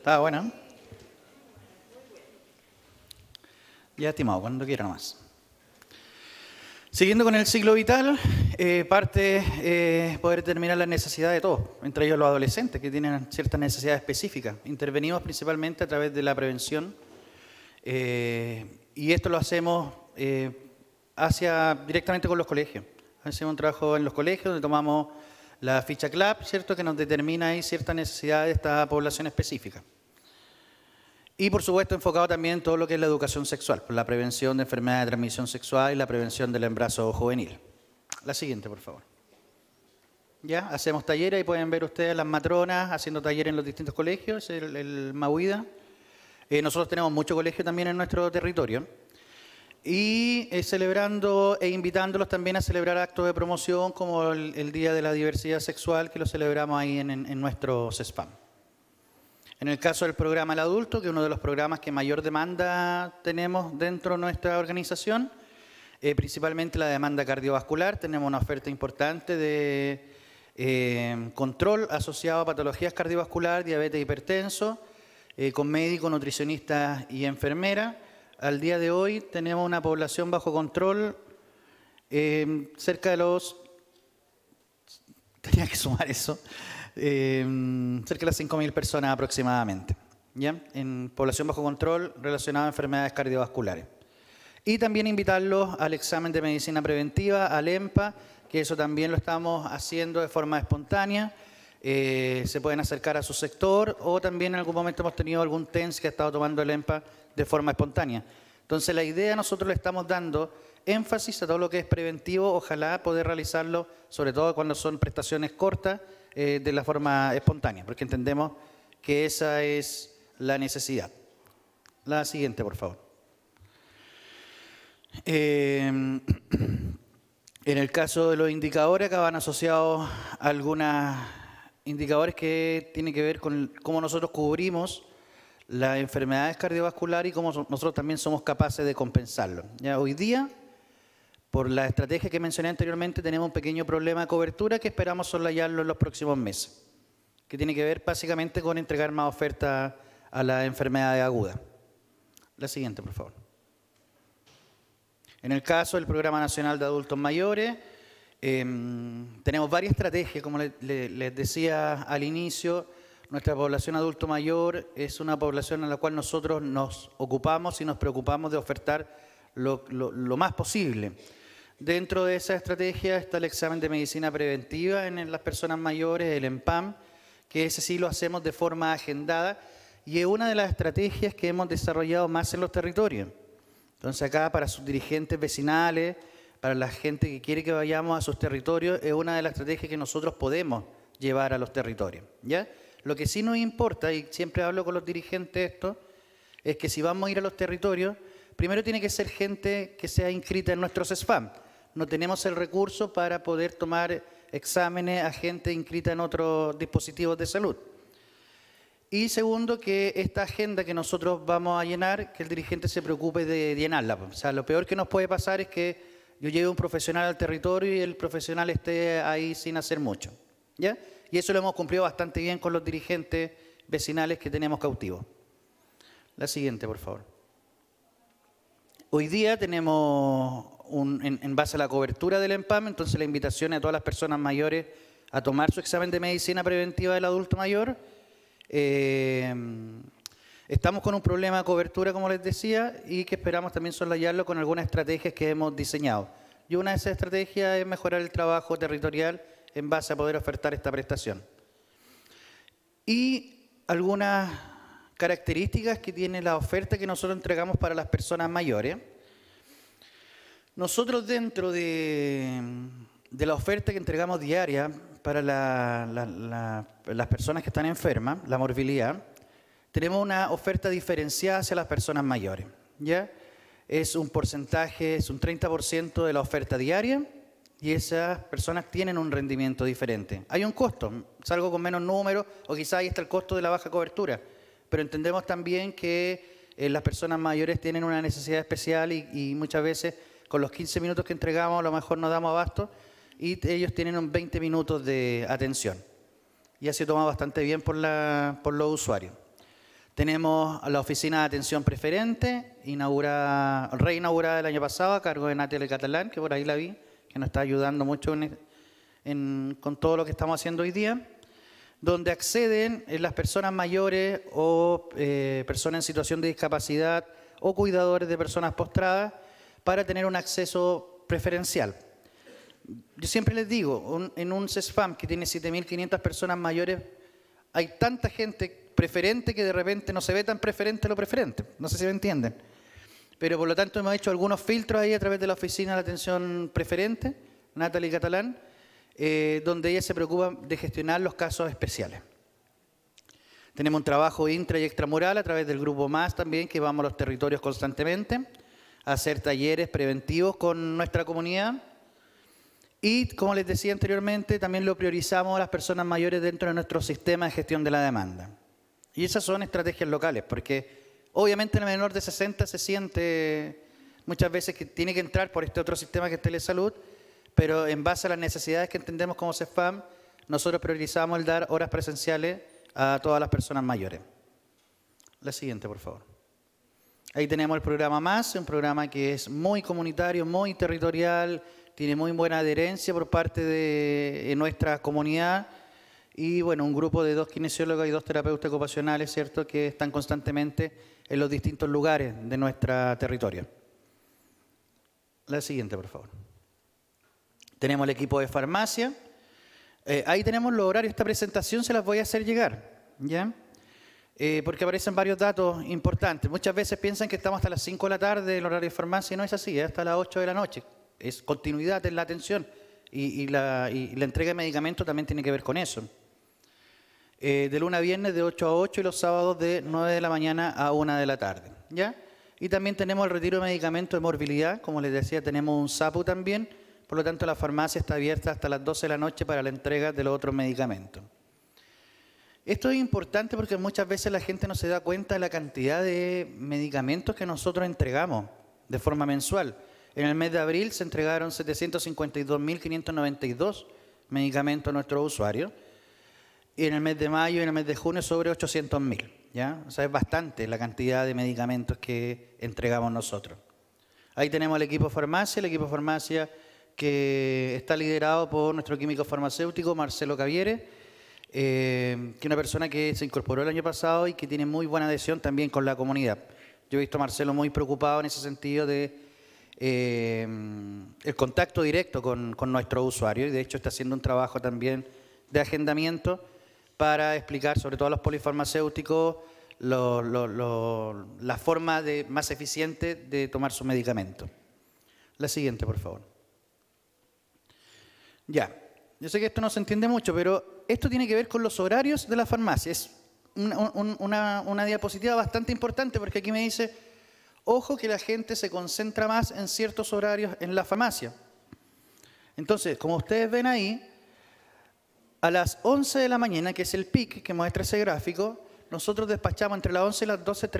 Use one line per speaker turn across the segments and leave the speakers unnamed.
Estaba buena. Ya, estimado, cuando quiera nomás. Siguiendo con el ciclo vital, parte poder determinar las necesidades de todos, entre ellos los adolescentes, que tienen ciertas necesidades específicas. Intervenimos principalmente a través de la prevención, y esto lo hacemos directamente con los colegios. Hacemos un trabajo en los colegios donde tomamos la ficha CLAP, ¿cierto?, que nos determina ahí ciertas necesidades de esta población específica. Y, por supuesto, enfocado también en todo lo que es la educación sexual, la prevención de enfermedades de transmisión sexual y la prevención del embarazo juvenil. La siguiente, por favor. Ya, hacemos talleres y pueden ver ustedes las matronas haciendo talleres en los distintos colegios, el Mahuida. Nosotros tenemos muchos colegios también en nuestro territorio. Y celebrando e invitándolos también a celebrar actos de promoción como el Día de la Diversidad Sexual, que lo celebramos ahí en nuestro CESPAM. En el caso del programa El Adulto, que es uno de los programas que mayor demanda tenemos dentro de nuestra organización, principalmente la demanda cardiovascular, tenemos una oferta importante de control asociado a patologías cardiovasculares, diabetes, hipertenso, con médicos, nutricionistas y enfermeras. Al día de hoy tenemos una población bajo control cerca de los... Tenía que sumar eso. Cerca de las 5.000 personas aproximadamente, ¿ya? En población bajo control relacionada a enfermedades cardiovasculares. Y también invitarlos al examen de medicina preventiva, al EMPA, que eso también lo estamos haciendo de forma espontánea. Se pueden acercar a su sector o también en algún momento hemos tenido algún TENS que ha estado tomando el EMPA de forma espontánea. Entonces la idea, nosotros le estamos dando énfasis a todo lo que es preventivo, ojalá poder realizarlo, sobre todo cuando son prestaciones cortas, de la forma espontánea, porque entendemos que esa es la necesidad. La siguiente, por favor. En el caso de los indicadores, acá van asociados algunos indicadores que tienen que ver con cómo nosotros cubrimos las enfermedades cardiovasculares y cómo nosotros también somos capaces de compensarlo. Ya hoy día, por la estrategia que mencioné anteriormente, tenemos un pequeño problema de cobertura que esperamos soslayarlo en los próximos meses, que tiene que ver básicamente con entregar más oferta a las enfermedades agudas. La siguiente, por favor. En el caso del Programa Nacional de Adultos Mayores, tenemos varias estrategias, como les decía al inicio. Nuestra población adulto mayor es una población en la cual nosotros nos ocupamos y nos preocupamos de ofertar lo más posible. Dentro de esa estrategia está el examen de medicina preventiva en las personas mayores, el EMPAM, que ese sí lo hacemos de forma agendada y es una de las estrategias que hemos desarrollado más en los territorios. Entonces acá para sus dirigentes vecinales, para la gente que quiere que vayamos a sus territorios, es una de las estrategias que nosotros podemos llevar a los territorios, ¿ya? Lo que sí nos importa, y siempre hablo con los dirigentes esto, es que si vamos a ir a los territorios, primero tiene que ser gente que sea inscrita en nuestro CESFAM. No tenemos el recurso para poder tomar exámenes a gente inscrita en otros dispositivos de salud. Y segundo, que esta agenda que nosotros vamos a llenar, que el dirigente se preocupe de llenarla. O sea, lo peor que nos puede pasar es que yo lleve un profesional al territorio y el profesional esté ahí sin hacer mucho, ¿ya? Y eso lo hemos cumplido bastante bien con los dirigentes vecinales que tenemos cautivos. La siguiente, por favor. Hoy día tenemos, en base a la cobertura del EMPAM, entonces la invitación a todas las personas mayores a tomar su examen de medicina preventiva del adulto mayor. Estamos con un problema de cobertura, como les decía, y que esperamos también soslayarlo con algunas estrategias que hemos diseñado. Y una de esas estrategias es mejorar el trabajo territorial en base a poder ofertar esta prestación. Y algunas características que tiene la oferta que nosotros entregamos para las personas mayores. Nosotros dentro de la oferta que entregamos diaria para las personas que están enfermas, la morbilidad, tenemos una oferta diferenciada hacia las personas mayores, ¿ya? Es un porcentaje, es un 30% de la oferta diaria y esas personas tienen un rendimiento diferente. Hay un costo, salgo con menos números o quizás ahí está el costo de la baja cobertura, pero entendemos también que las personas mayores tienen una necesidad especial y muchas veces con los 15 minutos que entregamos a lo mejor no damos abasto y ellos tienen un 20 minutos de atención. Ya se toma bastante bien por los usuarios. Tenemos la oficina de atención preferente, reinaugurada el año pasado a cargo de Natalia Catalán, que por ahí la vi, que nos está ayudando mucho con todo lo que estamos haciendo hoy día, donde acceden las personas mayores o personas en situación de discapacidad o cuidadores de personas postradas para tener un acceso preferencial. Yo siempre les digo, en un CESFAM que tiene 7.500 personas mayores, hay tanta gente preferente que de repente no se ve tan preferente lo preferente. No sé si me entienden. Pero por lo tanto hemos hecho algunos filtros ahí a través de la oficina de atención preferente, Natalie Catalán, donde ella se preocupa de gestionar los casos especiales. Tenemos un trabajo intra y extramural a través del Grupo Más también, que vamos a los territorios constantemente a hacer talleres preventivos con nuestra comunidad. Y, como les decía anteriormente, también lo priorizamos a las personas mayores dentro de nuestro sistema de gestión de la demanda. Y esas son estrategias locales, porque obviamente el menor de 60 se siente muchas veces que tiene que entrar por este otro sistema que es Telesalud, pero en base a las necesidades que entendemos como CESFAM, nosotros priorizamos el dar horas presenciales a todas las personas mayores. La siguiente, por favor. Ahí tenemos el programa Más, un programa que es muy comunitario, muy territorial, tiene muy buena adherencia por parte de nuestra comunidad y, bueno, un grupo de 2 kinesiólogos y 2 terapeutas ocupacionales, ¿cierto?, que están constantemente en los distintos lugares de nuestro territorio. La siguiente, por favor. Tenemos el equipo de farmacia. Ahí tenemos los horarios. Esta presentación se las voy a hacer llegar, ¿ya? Porque aparecen varios datos importantes. Muchas veces piensan que estamos hasta las 5 de la tarde, el horario de farmacia, y no es así, es hasta las 8 de la noche. Es continuidad en la atención y la entrega de medicamentos también tiene que ver con eso. De lunes a viernes de 8 a 8 y los sábados de 9 de la mañana a 1 de la tarde, ¿ya? Y también tenemos el retiro de medicamentos de morbilidad, como les decía, tenemos un SAPU también, por lo tanto la farmacia está abierta hasta las 12 de la noche para la entrega de los otros medicamentos. Esto es importante porque muchas veces la gente no se da cuenta de la cantidad de medicamentos que nosotros entregamos de forma mensual. En el mes de abril se entregaron 752.592 medicamentos a nuestros usuarios y en el mes de mayo y en el mes de junio sobre 800.000, ¿ya? O sea, es bastante la cantidad de medicamentos que entregamos nosotros. Ahí tenemos el equipo farmacia que está liderado por nuestro químico farmacéutico Marcelo Caviere, que es una persona que se incorporó el año pasado y que tiene muy buena adhesión también con la comunidad. Yo he visto a Marcelo muy preocupado en ese sentido de el contacto directo con nuestros usuarios y de hecho está haciendo un trabajo también de agendamiento para explicar sobre todo a los polifarmacéuticos la forma más eficiente de tomar sus medicamentos. La siguiente, por favor. Ya, yo sé que esto no se entiende mucho, pero esto tiene que ver con los horarios de la farmacia. Es una diapositiva bastante importante porque aquí me dice, ojo que la gente se concentra más en ciertos horarios en la farmacia. Entonces, como ustedes ven ahí, a las 11 de la mañana, que es el pic que muestra ese gráfico, nosotros despachamos entre las 11 y las 12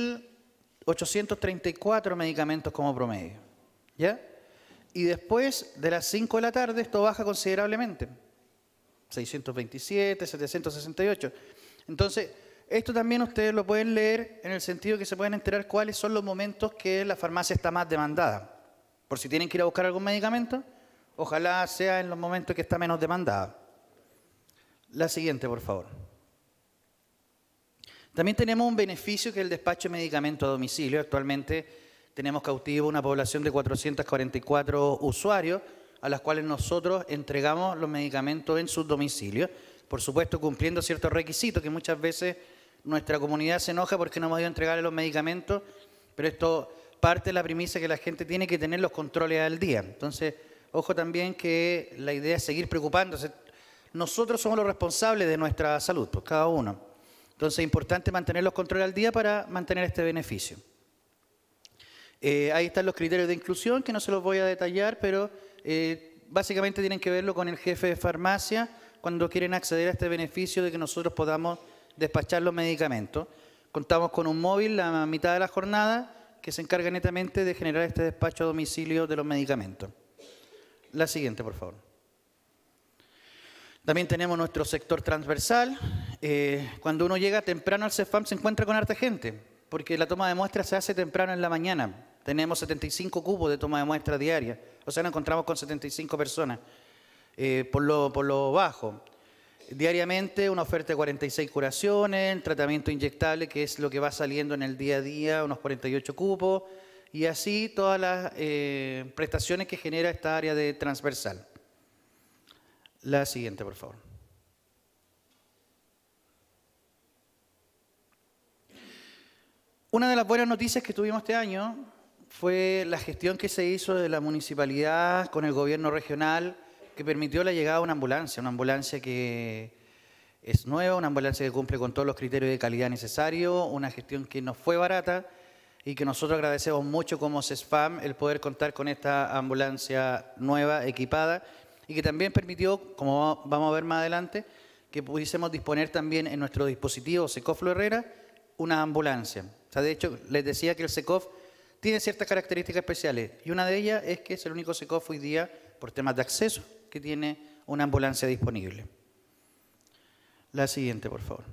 3.834 medicamentos como promedio, ¿ya? Y después de las 5 de la tarde esto baja considerablemente, 627, 768. Entonces, esto también ustedes lo pueden leer en el sentido que se pueden enterar cuáles son los momentos que la farmacia está más demandada. Por si tienen que ir a buscar algún medicamento, ojalá sea en los momentos que está menos demandada. La siguiente, por favor. También tenemos un beneficio que es el despacho de medicamentos a domicilio. Actualmente tenemos cautivo una población de 444 usuarios a las cuales nosotros entregamos los medicamentos en sus domicilios. Por supuesto, cumpliendo ciertos requisitos que muchas veces nuestra comunidad se enoja porque no hemos ido a entregarle los medicamentos, pero esto parte de la premisa que la gente tiene que tener los controles al día. Entonces, ojo también que la idea es seguir preocupándose. Nosotros somos los responsables de nuestra salud, pues cada uno. Entonces es importante mantener los controles al día para mantener este beneficio. Ahí están los criterios de inclusión, que no se los voy a detallar, pero básicamente tienen que verlo con el jefe de farmacia cuando quieren acceder a este beneficio de que nosotros podamos despachar los medicamentos. Contamos con un móvil la mitad de la jornada que se encarga netamente de generar este despacho a domicilio de los medicamentos. La siguiente, por favor. También tenemos nuestro sector transversal. Cuando uno llega temprano al CEFAM se encuentra con harta gente, porque la toma de muestras se hace temprano en la mañana. Tenemos 75 cupos de toma de muestras diaria, o sea, nos encontramos con 75 personas por lo bajo. Diariamente una oferta de 46 curaciones, el tratamiento inyectable, que es lo que va saliendo en el día a día, unos 48 cupos, y así todas las prestaciones que genera esta área de transversal. La siguiente, por favor. Una de las buenas noticias que tuvimos este año fue la gestión que se hizo de la municipalidad con el gobierno regional, que permitió la llegada de una ambulancia que es nueva, una ambulancia que cumple con todos los criterios de calidad necesarios, una gestión que nos fue barata y que nosotros agradecemos mucho como CESFAM el poder contar con esta ambulancia nueva, equipada, y que también permitió, como vamos a ver más adelante, que pudiésemos disponer también en nuestro dispositivo SECOF Lo Herrera una ambulancia. O sea, de hecho, les decía que el SECOF tiene ciertas características especiales y una de ellas es que es el único SECOF hoy día, por temas de acceso, que tiene una ambulancia disponible. La siguiente, por favor.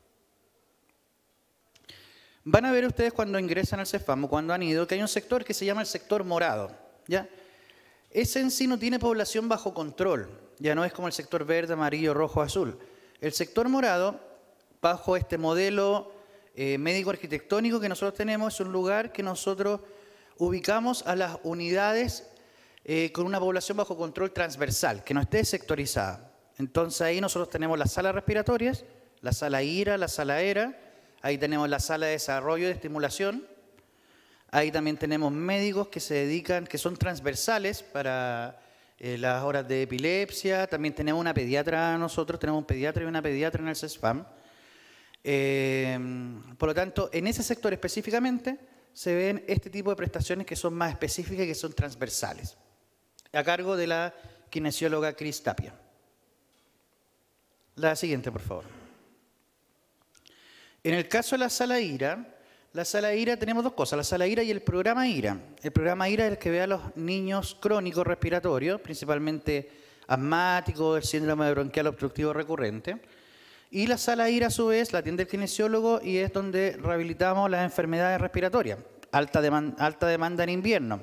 Van a ver ustedes cuando ingresan al CEFAM o cuando han ido que hay un sector que se llama el sector morado, ¿ya? Ese en sí no tiene población bajo control, ya no es como el sector verde, amarillo, rojo, azul. El sector morado, bajo este modelo médico-arquitectónico que nosotros tenemos, es un lugar que nosotros ubicamos a las unidades con una población bajo control transversal, que no esté sectorizada. Entonces ahí nosotros tenemos las salas respiratorias, la sala IRA, la sala ERA, ahí tenemos la sala de desarrollo de estimulación, ahí también tenemos médicos que se dedican, que son transversales para las horas de epilepsia, también tenemos una pediatra nosotros, tenemos un pediatra y una pediatra en el CESFAM. Por lo tanto, en ese sector específicamente se ven este tipo de prestaciones que son más específicas y que son transversales, a cargo de la kinesióloga Cris Tapia. La siguiente, por favor. En el caso de la sala IRA tenemos dos cosas, la sala IRA y el programa IRA. El programa IRA es el que ve a los niños crónicos respiratorios, principalmente asmáticos, el síndrome bronquial obstructivo recurrente. Y la sala IRA, a su vez, la atiende el kinesiólogo y es donde rehabilitamos las enfermedades respiratorias, alta demanda en invierno.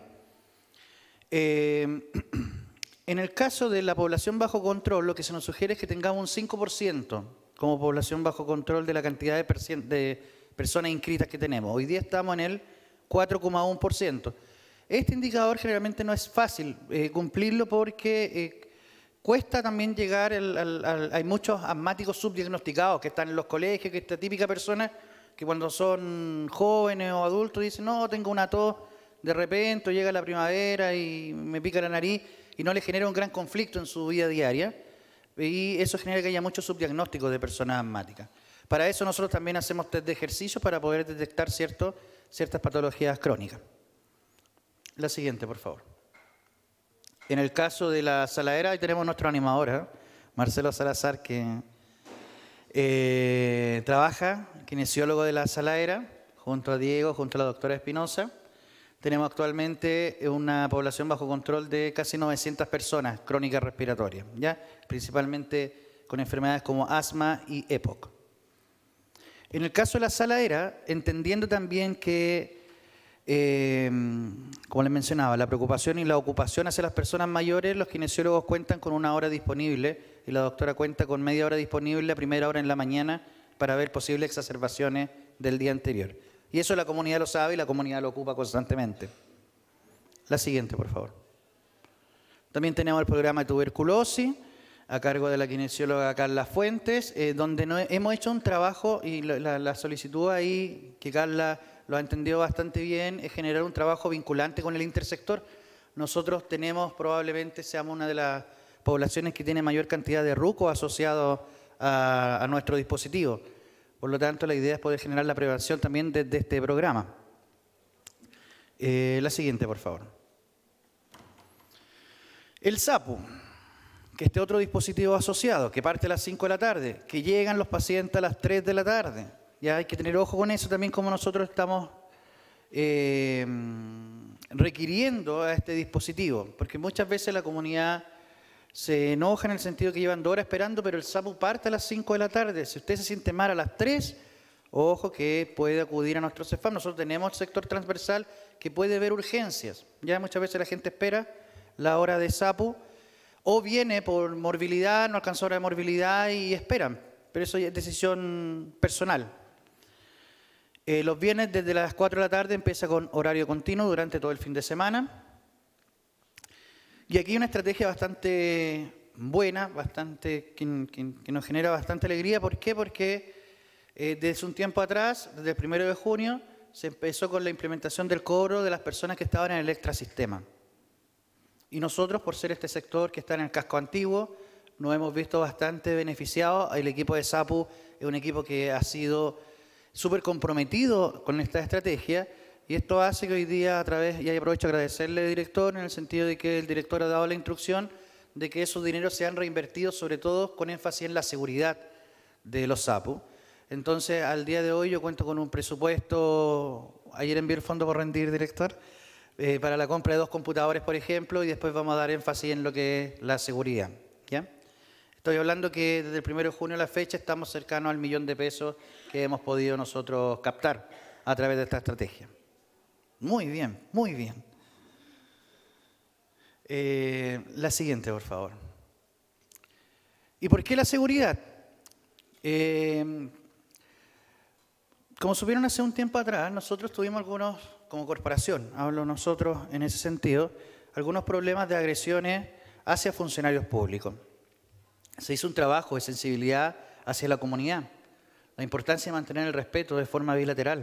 En el caso de la población bajo control, lo que se nos sugiere es que tengamos un 5% como población bajo control de la cantidad de personas inscritas que tenemos. Hoy día estamos en el 4,1%. Este indicador generalmente no es fácil cumplirlo porque cuesta también llegar, hay muchos asmáticos subdiagnosticados que están en los colegios, que esta típica persona que cuando son jóvenes o adultos dicen, no, tengo una tos de repente, llega la primavera y me pica la nariz, y no le genera un gran conflicto en su vida diaria, y eso genera que haya muchos subdiagnósticos de personas asmáticas. Para eso nosotros también hacemos test de ejercicio para poder detectar ciertas patologías crónicas. La siguiente, por favor. En el caso de la saladera, ahí tenemos nuestro animador, Marcelo Salazar, que trabaja, kinesiólogo de la saladera, junto a Diego, junto a la doctora Espinosa. Tenemos actualmente una población bajo control de casi 900 personas crónicas respiratorias, ¿ya? Principalmente con enfermedades como asma y EPOC. En el caso de la saladera, entendiendo también que, como les mencionaba, la preocupación y la ocupación hacia las personas mayores, los kinesiólogos cuentan con una hora disponible y la doctora cuenta con media hora disponible a primera hora en la mañana para ver posibles exacerbaciones del día anterior. Y eso la comunidad lo sabe y la comunidad lo ocupa constantemente. La siguiente, por favor. También tenemos el programa de tuberculosis, a cargo de la kinesióloga Carla Fuentes, donde hemos hecho un trabajo, y la solicitud ahí, que Carla lo ha entendido bastante bien, es generar un trabajo vinculante con el intersector. Nosotros tenemos, probablemente seamos una de las poblaciones que tiene mayor cantidad de RUCO asociados a nuestro dispositivo. Por lo tanto, la idea es poder generar la prevención también desde este programa. La siguiente, por favor. El SAPU, que este otro dispositivo asociado, que parte a las 5 de la tarde, que llegan los pacientes a las 3 de la tarde. Ya hay que tener ojo con eso también, como nosotros estamos requiriendo a este dispositivo, porque muchas veces la comunidad se enoja en el sentido que llevan 2 horas esperando, pero el SAPU parte a las 5 de la tarde. Si usted se siente mal a las 3, ojo que puede acudir a nuestro CEFAM. Nosotros tenemos el sector transversal que puede ver urgencias. Ya muchas veces la gente espera la hora de SAPU o viene por morbilidad, no alcanzó hora de morbilidad y esperan. Pero eso es decisión personal. Los viernes desde las 4 de la tarde empieza con horario continuo durante todo el fin de semana. Y aquí hay una estrategia bastante buena, que nos genera bastante alegría. ¿Por qué? Porque desde un tiempo atrás, desde el 1 de junio, se empezó con la implementación del cobro de las personas que estaban en el extrasistema. Y nosotros, por ser este sector que está en el casco antiguo, nos hemos visto bastante beneficiados. El equipo de SAPU es un equipo que ha sido súper comprometido con esta estrategia y esto hace que hoy día y aprovecho a agradecerle al director en el sentido de que el director ha dado la instrucción de que esos dineros sean reinvertidos sobre todo con énfasis en la seguridad de los SAPU. Entonces, al día de hoy yo cuento con un presupuesto, ayer envié el fondo por rendir, director, para la compra de 2 computadores, por ejemplo, y después vamos a dar énfasis en lo que es la seguridad. ¿Ya? Estoy hablando que desde el 1 de junio a la fecha estamos cercanos al $1.000.000 que hemos podido nosotros captar a través de esta estrategia. Muy bien, muy bien. La siguiente, por favor. ¿Y por qué la seguridad? Como supieron hace un tiempo atrás, nosotros tuvimos algunos, como corporación, hablo nosotros en ese sentido, algunos problemas de agresiones hacia funcionarios públicos. Se hizo un trabajo de sensibilidad hacia la comunidad, la importancia de mantener el respeto de forma bilateral.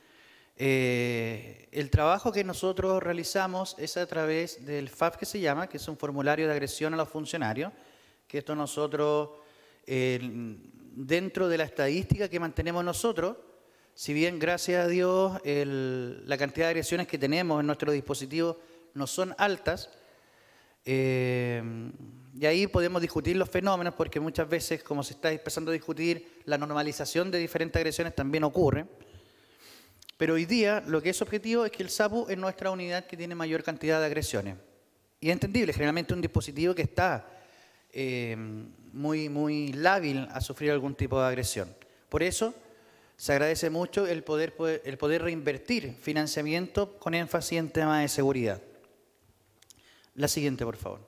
El trabajo que nosotros realizamos es a través del FAP que se llama, que es un formulario de agresión a los funcionarios, que esto nosotros, dentro de la estadística que mantenemos nosotros, si bien gracias a Dios la cantidad de agresiones que tenemos en nuestro dispositivo no son altas, y ahí podemos discutir los fenómenos porque muchas veces, como se está empezando a discutir, la normalización de diferentes agresiones también ocurre. Pero hoy día lo que es objetivo es que el SAPU es nuestra unidad que tiene mayor cantidad de agresiones. Y es entendible, generalmente un dispositivo que está muy lábil a sufrir algún tipo de agresión. Por eso se agradece mucho el poder reinvertir financiamiento con énfasis en temas de seguridad. La siguiente, por favor.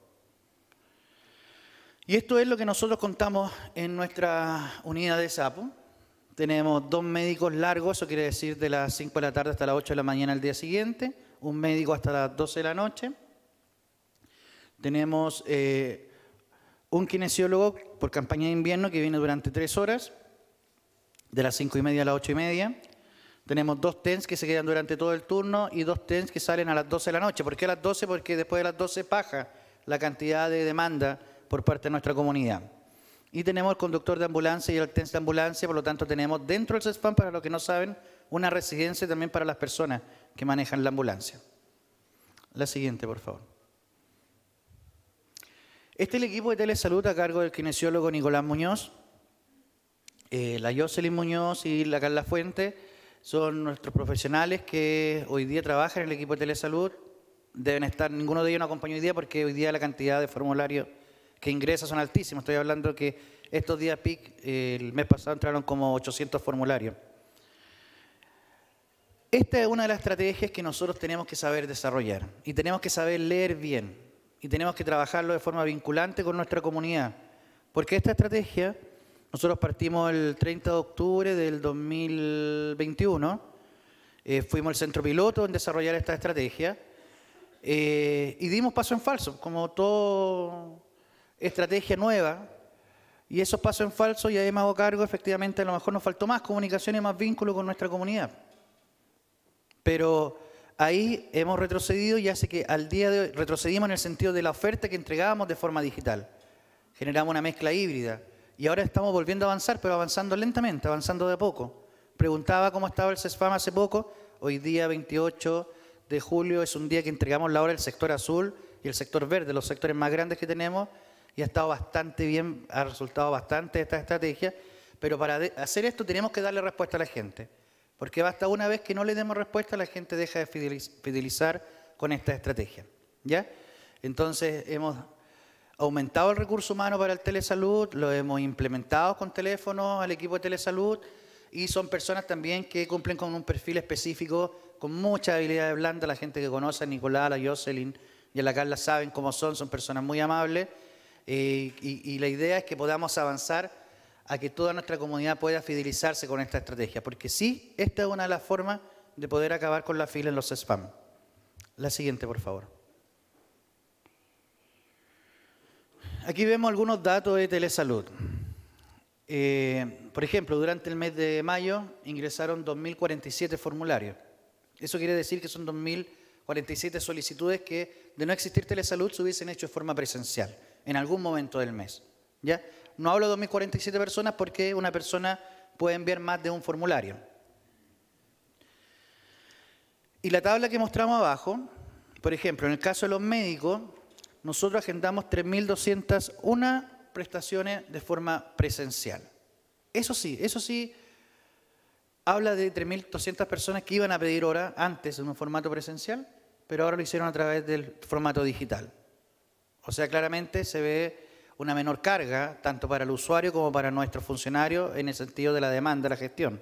Y esto es lo que nosotros contamos en nuestra unidad de SAPU. Tenemos 2 médicos largos, eso quiere decir de las 5 de la tarde hasta las 8 de la mañana al día siguiente, un médico hasta las 12 de la noche. Tenemos un kinesiólogo por campaña de invierno que viene durante 3 horas, de las 5:30 a las 8:30. Tenemos 2 TENS que se quedan durante todo el turno y 2 TENS que salen a las 12 de la noche. ¿Por qué a las 12? Porque después de las 12 baja la cantidad de demanda por parte de nuestra comunidad. Y tenemos el conductor de ambulancia y el TENS de ambulancia, por lo tanto tenemos dentro del CESFAM, para los que no saben, una residencia también para las personas que manejan la ambulancia. La siguiente, por favor. Este es el equipo de telesalud a cargo del kinesiólogo Nicolás Muñoz, la Jocelyn Muñoz y la Carla Fuente. Son nuestros profesionales que hoy día trabajan en el equipo de telesalud. Deben estar, ninguno de ellos nos acompañó hoy día porque hoy día la cantidad de formularios que ingresa son altísimos. Estoy hablando que estos días PIC, el mes pasado entraron como 800 formularios. Esta es una de las estrategias que nosotros tenemos que saber desarrollar y tenemos que saber leer bien y tenemos que trabajarlo de forma vinculante con nuestra comunidad. Porque esta estrategia, nosotros partimos el 30 de octubre del 2021, fuimos el centro piloto en desarrollar esta estrategia y dimos paso en falso, como toda estrategia nueva, y esos pasos en falso, y ahí me hago cargo, efectivamente a lo mejor nos faltó más comunicación y más vínculo con nuestra comunidad. Pero ahí hemos retrocedido y hace que al día de hoy retrocedimos en el sentido de la oferta que entregábamos de forma digital. Generamos una mezcla híbrida y ahora estamos volviendo a avanzar, pero avanzando lentamente, avanzando de a poco. Preguntaba cómo estaba el CESFAM hace poco. Hoy día, 28 de julio, es un día que entregamos la hora del sector azul y el sector verde, los sectores más grandes que tenemos, y ha estado bastante bien, ha resultado bastante esta estrategia, pero para hacer esto tenemos que darle respuesta a la gente, porque basta una vez que no le demos respuesta, la gente deja de fidelizar con esta estrategia, ¿ya? Entonces, aumentado el recurso humano para el telesalud, lo hemos implementado con teléfonos al equipo de telesalud y son personas también que cumplen con un perfil específico, con mucha habilidad blanda. La gente que conoce a Nicolás, a la Jocelyn y a la Carla saben cómo son personas muy amables y la idea es que podamos avanzar a que toda nuestra comunidad pueda fidelizarse con esta estrategia, porque sí, esta es una de las formas de poder acabar con la fila en los spam. La siguiente, por favor. Aquí vemos algunos datos de telesalud. Por ejemplo, durante el mes de mayo ingresaron 2.047 formularios. Eso quiere decir que son 2.047 solicitudes que, de no existir telesalud, se hubiesen hecho de forma presencial en algún momento del mes. ¿Ya? No hablo de 2.047 personas porque una persona puede enviar más de un formulario. Y la tabla que mostramos abajo, por ejemplo, en el caso de los médicos, nosotros agendamos 3.201 prestaciones de forma presencial. Eso sí, habla de 3.200 personas que iban a pedir hora antes en un formato presencial, pero ahora lo hicieron a través del formato digital. O sea, claramente se ve una menor carga, tanto para el usuario como para nuestros funcionarios, en el sentido de la demanda, la gestión.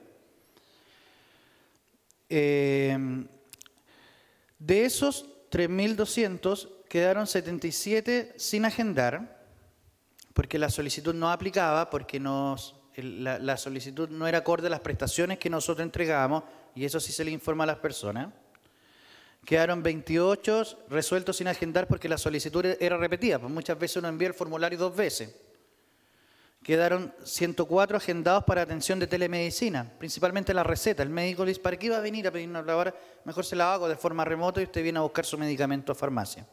De esos 3.200, quedaron 77 sin agendar, porque la solicitud no aplicaba, porque la solicitud no era acorde a las prestaciones que nosotros entregábamos, y eso sí se le informa a las personas. Quedaron 28 resueltos sin agendar porque la solicitud era repetida, pues muchas veces uno envía el formulario 2 veces. Quedaron 104 agendados para atención de telemedicina, principalmente la receta. El médico le dice, ¿para qué va a venir a pedirnos la hora? Mejor se la hago de forma remota y usted viene a buscar su medicamento a farmacia.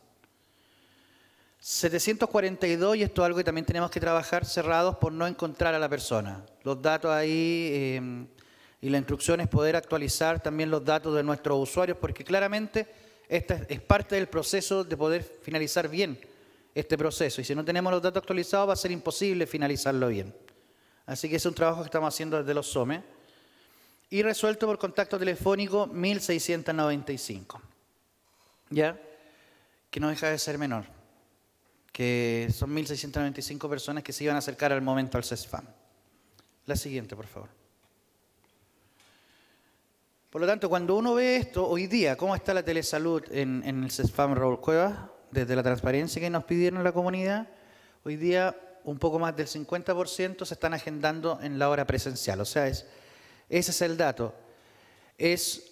742, y esto es algo que también tenemos que trabajar, cerrados por no encontrar a la persona. Los datos ahí y la instrucción es poder actualizar también los datos de nuestros usuarios, porque claramente esta es parte del proceso de poder finalizar bien este proceso. Y si no tenemos los datos actualizados va a ser imposible finalizarlo bien. Así que es un trabajo que estamos haciendo desde los SOME. Y resuelto por contacto telefónico 1.695. ¿Ya? Que no deja de ser menor. Que son 1.695 personas que se iban a acercar al momento al CESFAM. La siguiente, por favor. Por lo tanto, cuando uno ve esto, hoy día, cómo está la telesalud en el CESFAM Raúl Cuevas, desde la transparencia que nos pidieron la comunidad, hoy día un poco más del 50% se están agendando en la hora presencial. O sea, ese es el dato. ¿Es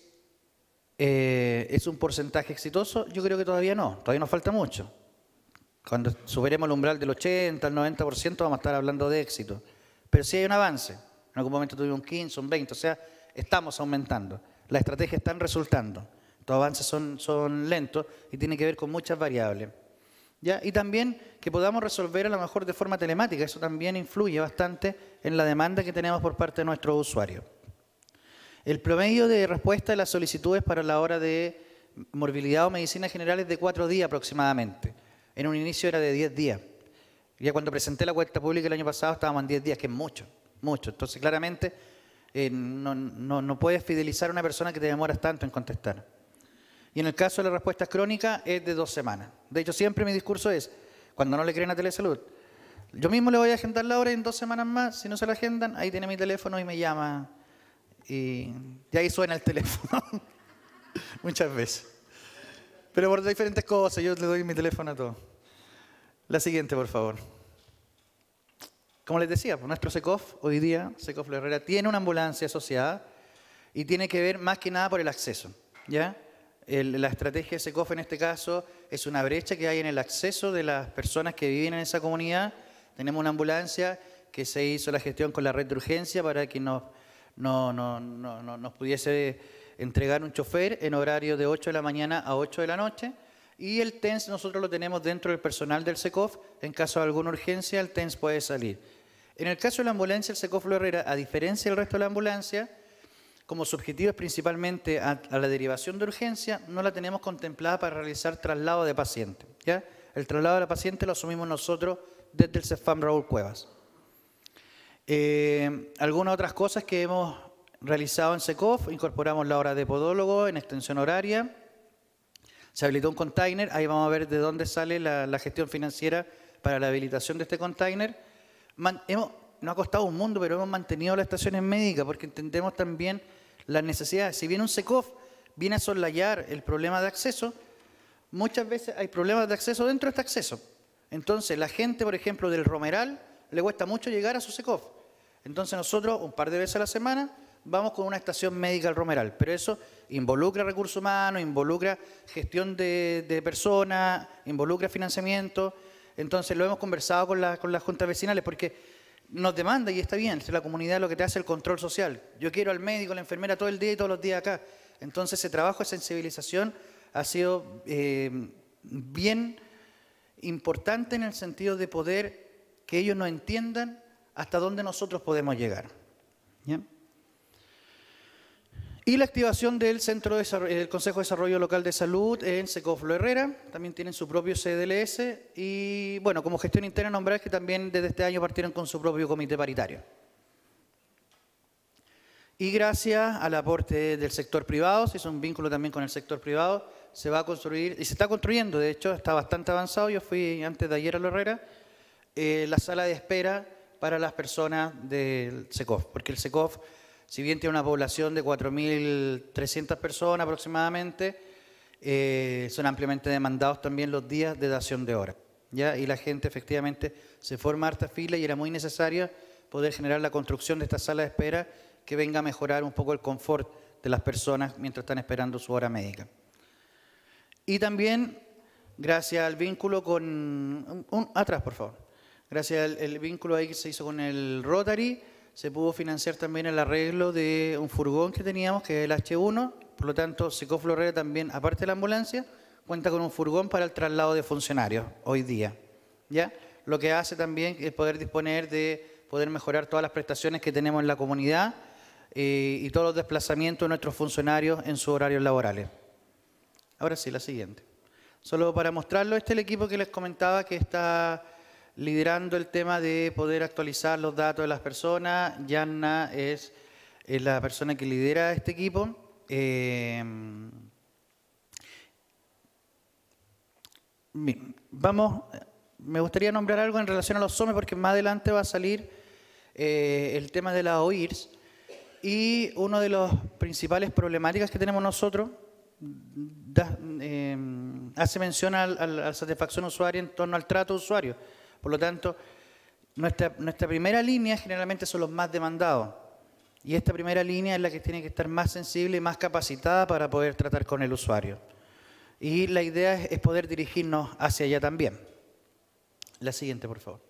un porcentaje exitoso? Yo creo que todavía nos falta mucho. Cuando superemos el umbral del 80, el 90%, vamos a estar hablando de éxito. Pero sí hay un avance. En algún momento tuvimos un 15, un 20, o sea, estamos aumentando. Las estrategias están resultando. Los avances son lentos y tienen que ver con muchas variables. ¿Ya? Y también que podamos resolver a lo mejor de forma telemática. Eso también influye bastante en la demanda que tenemos por parte de nuestros usuarios. El promedio de respuesta de las solicitudes para la hora de morbilidad o medicina general es de 4 días aproximadamente. En un inicio era de 10 días. Ya cuando presenté la cuenta pública el año pasado estábamos en 10 días, que es mucho, mucho. Entonces claramente no puedes fidelizar a una persona que te demoras tanto en contestar. Y en el caso de las respuestas crónicas es de 2 semanas. De hecho, siempre mi discurso es, cuando no le creen a telesalud, yo mismo le voy a agendar la hora en 2 semanas más. Si no se la agendan, ahí tiene mi teléfono y me llama. Y ahí suena el teléfono. Muchas veces. Pero por diferentes cosas, yo le doy mi teléfono a todos. La siguiente, por favor. Como les decía, nuestro SECOF, hoy día, SECOF La Herrera, tiene una ambulancia asociada y tiene que ver más que nada por el acceso. ¿Ya? La estrategia de SECOF en este caso es una brecha que hay en el acceso de las personas que viven en esa comunidad. Tenemos una ambulancia que se hizo la gestión con la red de urgencia para que nos pudiese entregar un chofer en horario de 8 de la mañana a 8 de la noche. Y el TENS nosotros lo tenemos dentro del personal del SECOF. En caso de alguna urgencia, el TENS puede salir. En el caso de la ambulancia, el SECOF La Herrera, a diferencia del resto de la ambulancia, como su objetivo es principalmente a la derivación de urgencia, no la tenemos contemplada para realizar traslado de paciente. ¿Ya? El traslado de la paciente lo asumimos nosotros desde el CESFAM Raúl Cuevas. Algunas otras cosas que hemos realizado en SECOF, incorporamos la hora de podólogo en extensión horaria, se habilitó un container, ahí vamos a ver de dónde sale la gestión financiera para la habilitación de este container. Nos ha costado un mundo, pero hemos mantenido las estaciones médicas porque entendemos también las necesidades. Si bien un SECOF viene a soslayar el problema de acceso, muchas veces hay problemas de acceso dentro de este acceso. Entonces, la gente, por ejemplo, del Romeral, le cuesta mucho llegar a su SECOF. Entonces, nosotros, un par de veces a la semana, vamos con una estación médica al Romeral. Pero eso involucra recursos humanos, involucra gestión de personas, involucra financiamiento. Entonces, lo hemos conversado con las juntas vecinales porque nos demanda, y está bien, si la comunidad lo que te hace el control social. Yo quiero al médico, a la enfermera todo el día y todos los días acá. Entonces, ese trabajo de sensibilización ha sido bien importante en el sentido de poder que ellos nos entiendan hasta dónde nosotros podemos llegar. ¿Ya? Y la activación del Consejo de Desarrollo Local de Salud en SECOF Lo Herrera, también tienen su propio CDLS y, bueno, como gestión interna nombrar que también desde este año partieron con su propio comité paritario. Y gracias al aporte del sector privado, se hizo un vínculo también con el sector privado, se va a construir, y se está construyendo, de hecho, está bastante avanzado, yo fui antes de ayer a Lo Herrera, la sala de espera para las personas del SECOF, porque el SECOF, si bien tiene una población de 4.300 personas aproximadamente, son ampliamente demandados también los días de dación de hora, ¿ya? Y la gente efectivamente se forma harta fila y era muy necesario poder generar la construcción de esta sala de espera que venga a mejorar un poco el confort de las personas mientras están esperando su hora médica. Y también, gracias al vínculo con... atrás, por favor. Gracias al vínculo ahí que se hizo con el Rotary, se pudo financiar también el arreglo de un furgón que teníamos, que es el H1. Por lo tanto, SECOF Lo Herrera también, aparte de la ambulancia, cuenta con un furgón para el traslado de funcionarios hoy día, ¿ya? Lo que hace también es poder disponer de poder mejorar todas las prestaciones que tenemos en la comunidad y todos los desplazamientos de nuestros funcionarios en sus horarios laborales. Ahora sí, la siguiente. Solo para mostrarlo, este es el equipo que les comentaba que está liderando el tema de poder actualizar los datos de las personas. Yanna es la persona que lidera este equipo. Me gustaría nombrar algo en relación a los SOME porque más adelante va a salir el tema de las OIRS y una de las principales problemáticas que tenemos nosotros hace mención a la satisfacción usuaria en torno al trato usuario. Por lo tanto, nuestra primera línea generalmente son los más demandados. Y esta primera línea es la que tiene que estar más sensible y más capacitada para poder tratar con el usuario. Y la idea es poder dirigirnos hacia allá también. La siguiente, por favor.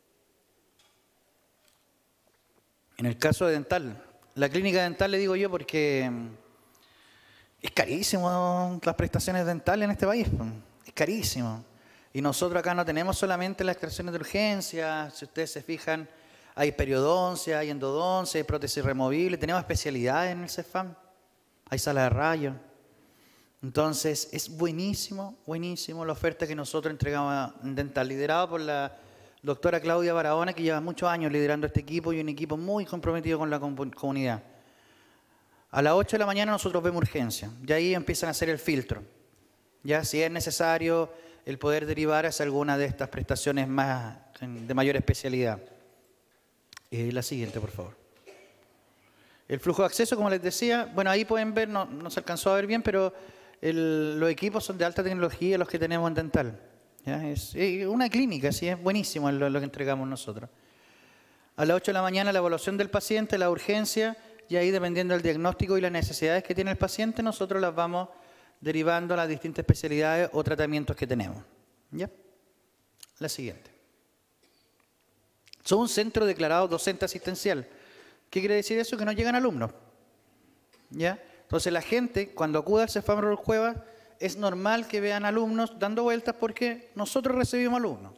En el caso de dental, la clínica dental le digo yo porque es carísimo las prestaciones dentales en este país. Es carísimo. Y nosotros acá no tenemos solamente las extracciones de urgencia, si ustedes se fijan, hay periodoncia, hay endodoncia, hay prótesis removible, tenemos especialidades en el CEFAM, hay sala de rayos. Entonces, es buenísimo, buenísimo la oferta que nosotros entregamos en dental, liderado por la doctora Claudia Barahona, que lleva muchos años liderando este equipo y un equipo muy comprometido con la comunidad. A las 8 de la mañana nosotros vemos urgencia, y ahí empiezan a hacer el filtro. Ya si es necesario el poder derivar hacia alguna de estas prestaciones de mayor especialidad. La siguiente, por favor. El flujo de acceso, como les decía, bueno, ahí pueden ver, no se alcanzó a ver bien, pero los equipos son de alta tecnología los que tenemos en dental. ¿Ya? Es una clínica, sí, es buenísimo lo que entregamos nosotros. A las 8 de la mañana la evaluación del paciente, la urgencia, y ahí dependiendo del diagnóstico y las necesidades que tiene el paciente, nosotros las vamos derivando a las distintas especialidades o tratamientos que tenemos. ¿Ya? La siguiente. Somos un centro declarado docente asistencial. ¿Qué quiere decir eso? Que no llegan alumnos. ¿Ya? Entonces la gente, cuando acude al CEFAM Raúl Cuevas, es normal que vean alumnos dando vueltas porque nosotros recibimos alumnos.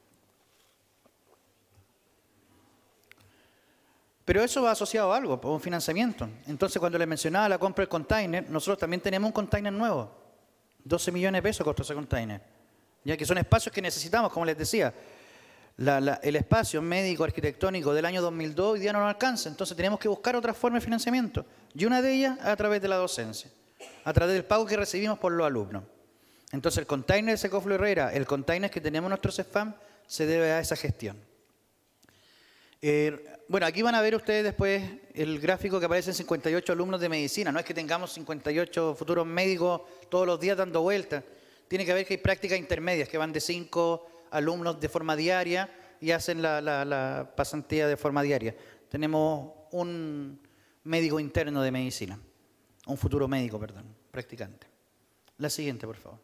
Pero eso va asociado a algo, a un financiamiento. Entonces, cuando les mencionaba la compra del container, nosotros también tenemos un container nuevo. 12 millones de pesos costó ese container. Ya que son espacios que necesitamos, como les decía. El espacio médico arquitectónico del año 2002 hoy día no nos alcanza. Entonces, tenemos que buscar otras formas de financiamiento. Y una de ellas a través de la docencia. A través del pago que recibimos por los alumnos. Entonces, el container de SECOF Lo Herrera, el container que tenemos en nuestro CEFAM, se debe a esa gestión. Bueno, aquí van a ver ustedes después el gráfico que aparecen 58 alumnos de medicina. No es que tengamos 58 futuros médicos todos los días dando vueltas. Tiene que haber que hay prácticas intermedias que van de 5 alumnos de forma diaria y hacen la pasantía de forma diaria. Tenemos un médico interno de medicina, un futuro médico, perdón, practicante. La siguiente, por favor.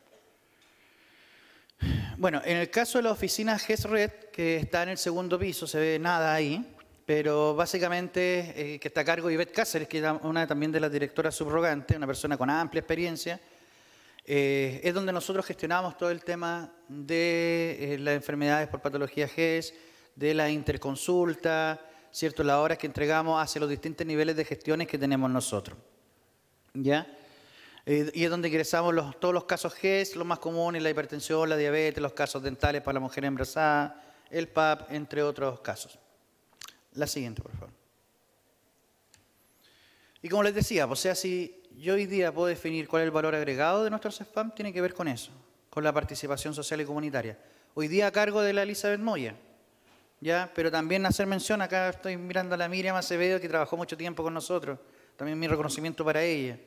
Bueno, en el caso de la oficina GESRED, que está en el segundo piso, se ve nada ahí, pero básicamente que está a cargo de Ivette Cáceres, que es una también de las directoras subrogantes, una persona con amplia experiencia, es donde nosotros gestionamos todo el tema de las enfermedades por patología GES, de la interconsulta, ¿cierto? Las horas que entregamos hacia los distintos niveles de gestiones que tenemos nosotros, ¿ya? Y es donde ingresamos todos los casos GES, los más comunes, la hipertensión, la diabetes, los casos dentales para la mujer embarazada, el PAP, entre otros casos. La siguiente, por favor. Y como les decía, o sea, si yo hoy día puedo definir cuál es el valor agregado de nuestro CESFAM, tiene que ver con eso, con la participación social y comunitaria. Hoy día a cargo de la Elizabeth Moya, ¿ya? Pero también hacer mención, acá estoy mirando a la Miriam Acevedo, que trabajó mucho tiempo con nosotros, también mi reconocimiento para ella.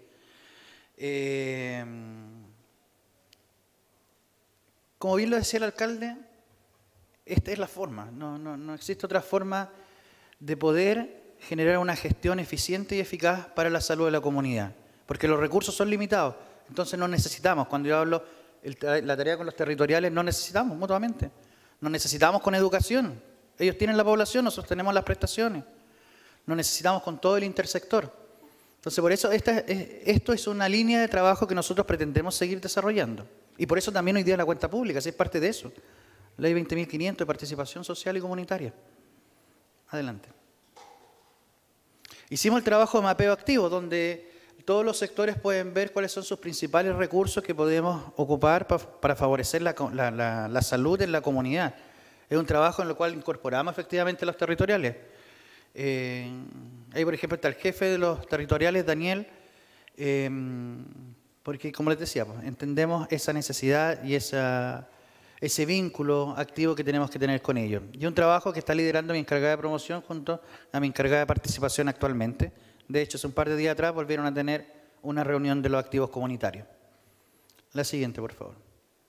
Como bien lo decía el alcalde, esta es la forma, no existe otra forma de poder generar una gestión eficiente y eficaz para la salud de la comunidad, porque los recursos son limitados, entonces no necesitamos, cuando yo hablo la tarea con los territoriales, no necesitamos mutuamente, nos necesitamos con educación, ellos tienen la población, nosotros tenemos las prestaciones, nos necesitamos con todo el intersector. Entonces, por eso esto es una línea de trabajo que nosotros pretendemos seguir desarrollando. Y por eso también hoy día la cuenta pública, si es parte de eso. Ley 20.500 de participación social y comunitaria. Adelante. Hicimos el trabajo de mapeo activo, donde todos los sectores pueden ver cuáles son sus principales recursos que podemos ocupar para favorecer la salud en la comunidad. Es un trabajo en el cual incorporamos efectivamente los territoriales. Ahí, por ejemplo, está el jefe de los territoriales, Daniel, porque, como les decía, pues, entendemos esa necesidad y ese vínculo activo que tenemos que tener con ellos. Y un trabajo que está liderando mi encargada de promoción junto a mi encargada de participación actualmente. De hecho, hace un par de días atrás volvieron a tener una reunión de los activos comunitarios. La siguiente, por favor.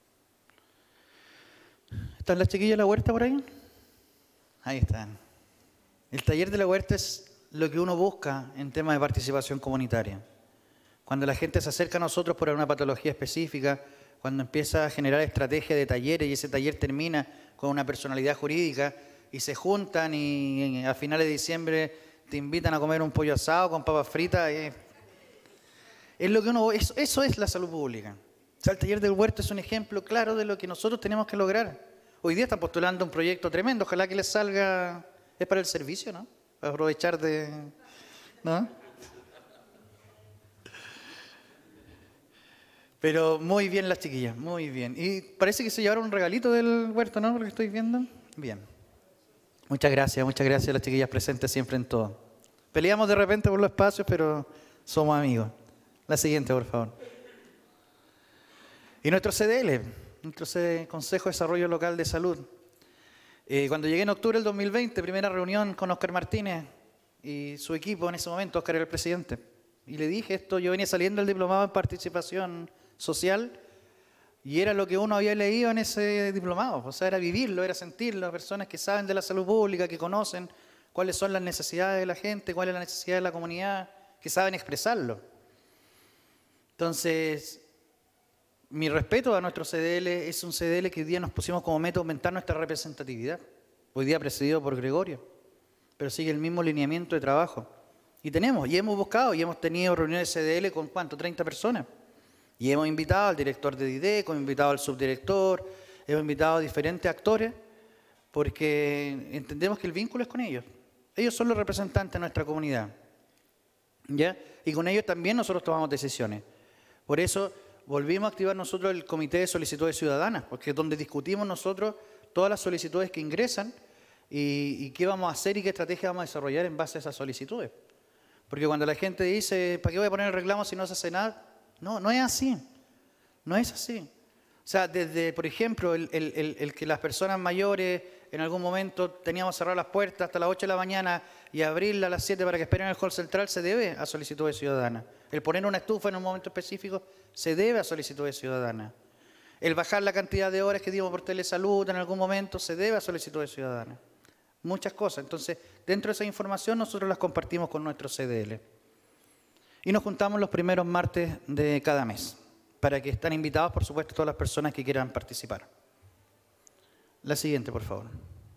¿Están las chiquillas de la huerta por ahí? Ahí están. El taller de la huerta es lo que uno busca en temas de participación comunitaria. Cuando la gente se acerca a nosotros por una patología específica, cuando empieza a generar estrategia de talleres y ese taller termina con una personalidad jurídica y se juntan y a finales de diciembre te invitan a comer un pollo asado con papas fritas, es lo que uno, eso es la salud pública. O sea, el taller del huerto es un ejemplo claro de lo que nosotros tenemos que lograr. Hoy día están postulando un proyecto tremendo, ojalá que les salga. Es para el servicio, ¿no? Para aprovechar de... ¿no? Pero muy bien las chiquillas, muy bien. Y parece que se llevaron un regalito del huerto, ¿no? Por lo que estoy viendo. Bien. Muchas gracias a las chiquillas presentes siempre en todo. Peleamos de repente por los espacios, pero somos amigos. La siguiente, por favor. Y nuestro CDL, nuestro Consejo de Desarrollo Local de Salud. Cuando llegué en octubre del 2020, primera reunión con Óscar Martínez y su equipo en ese momento, Óscar era el presidente, y le dije esto, yo venía saliendo del diplomado en participación social y era lo que uno había leído en ese diplomado, o sea, era vivirlo, era sentirlo, personas que saben de la salud pública, que conocen cuáles son las necesidades de la gente, cuál es la necesidad de la comunidad, que saben expresarlo. Entonces, mi respeto a nuestro CDL, es un CDL que hoy día nos pusimos como meta aumentar nuestra representatividad. Hoy día presidido por Gregorio, pero sigue el mismo lineamiento de trabajo. Y hemos buscado y hemos tenido reuniones CDL con ¿cuánto? 30 personas. Y hemos invitado al director de DIDECO, hemos invitado al subdirector, hemos invitado a diferentes actores porque entendemos que el vínculo es con ellos. Ellos son los representantes de nuestra comunidad, ¿ya? Y con ellos también nosotros tomamos decisiones. Por eso volvimos a activar nosotros el Comité de Solicitudes Ciudadanas, porque es donde discutimos nosotros todas las solicitudes que ingresan y qué vamos a hacer y qué estrategia vamos a desarrollar en base a esas solicitudes. Porque cuando la gente dice, ¿para qué voy a poner el reclamo si no se hace nada? No, no es así. No es así. O sea, desde, por ejemplo, el que las personas mayores en algún momento teníamos que cerrar las puertas hasta las 8 de la mañana y abrirlas a las 7 para que esperen en el hall central, se debe a solicitudes ciudadanas. El poner una estufa en un momento específico se debe a solicitudes ciudadanas. El bajar la cantidad de horas que dimos por telesalud en algún momento se debe a solicitudes ciudadanas. Muchas cosas. Entonces, dentro de esa información nosotros las compartimos con nuestro CDL. Y nos juntamos los primeros martes de cada mes, para que estén invitados, por supuesto, todas las personas que quieran participar. La siguiente, por favor.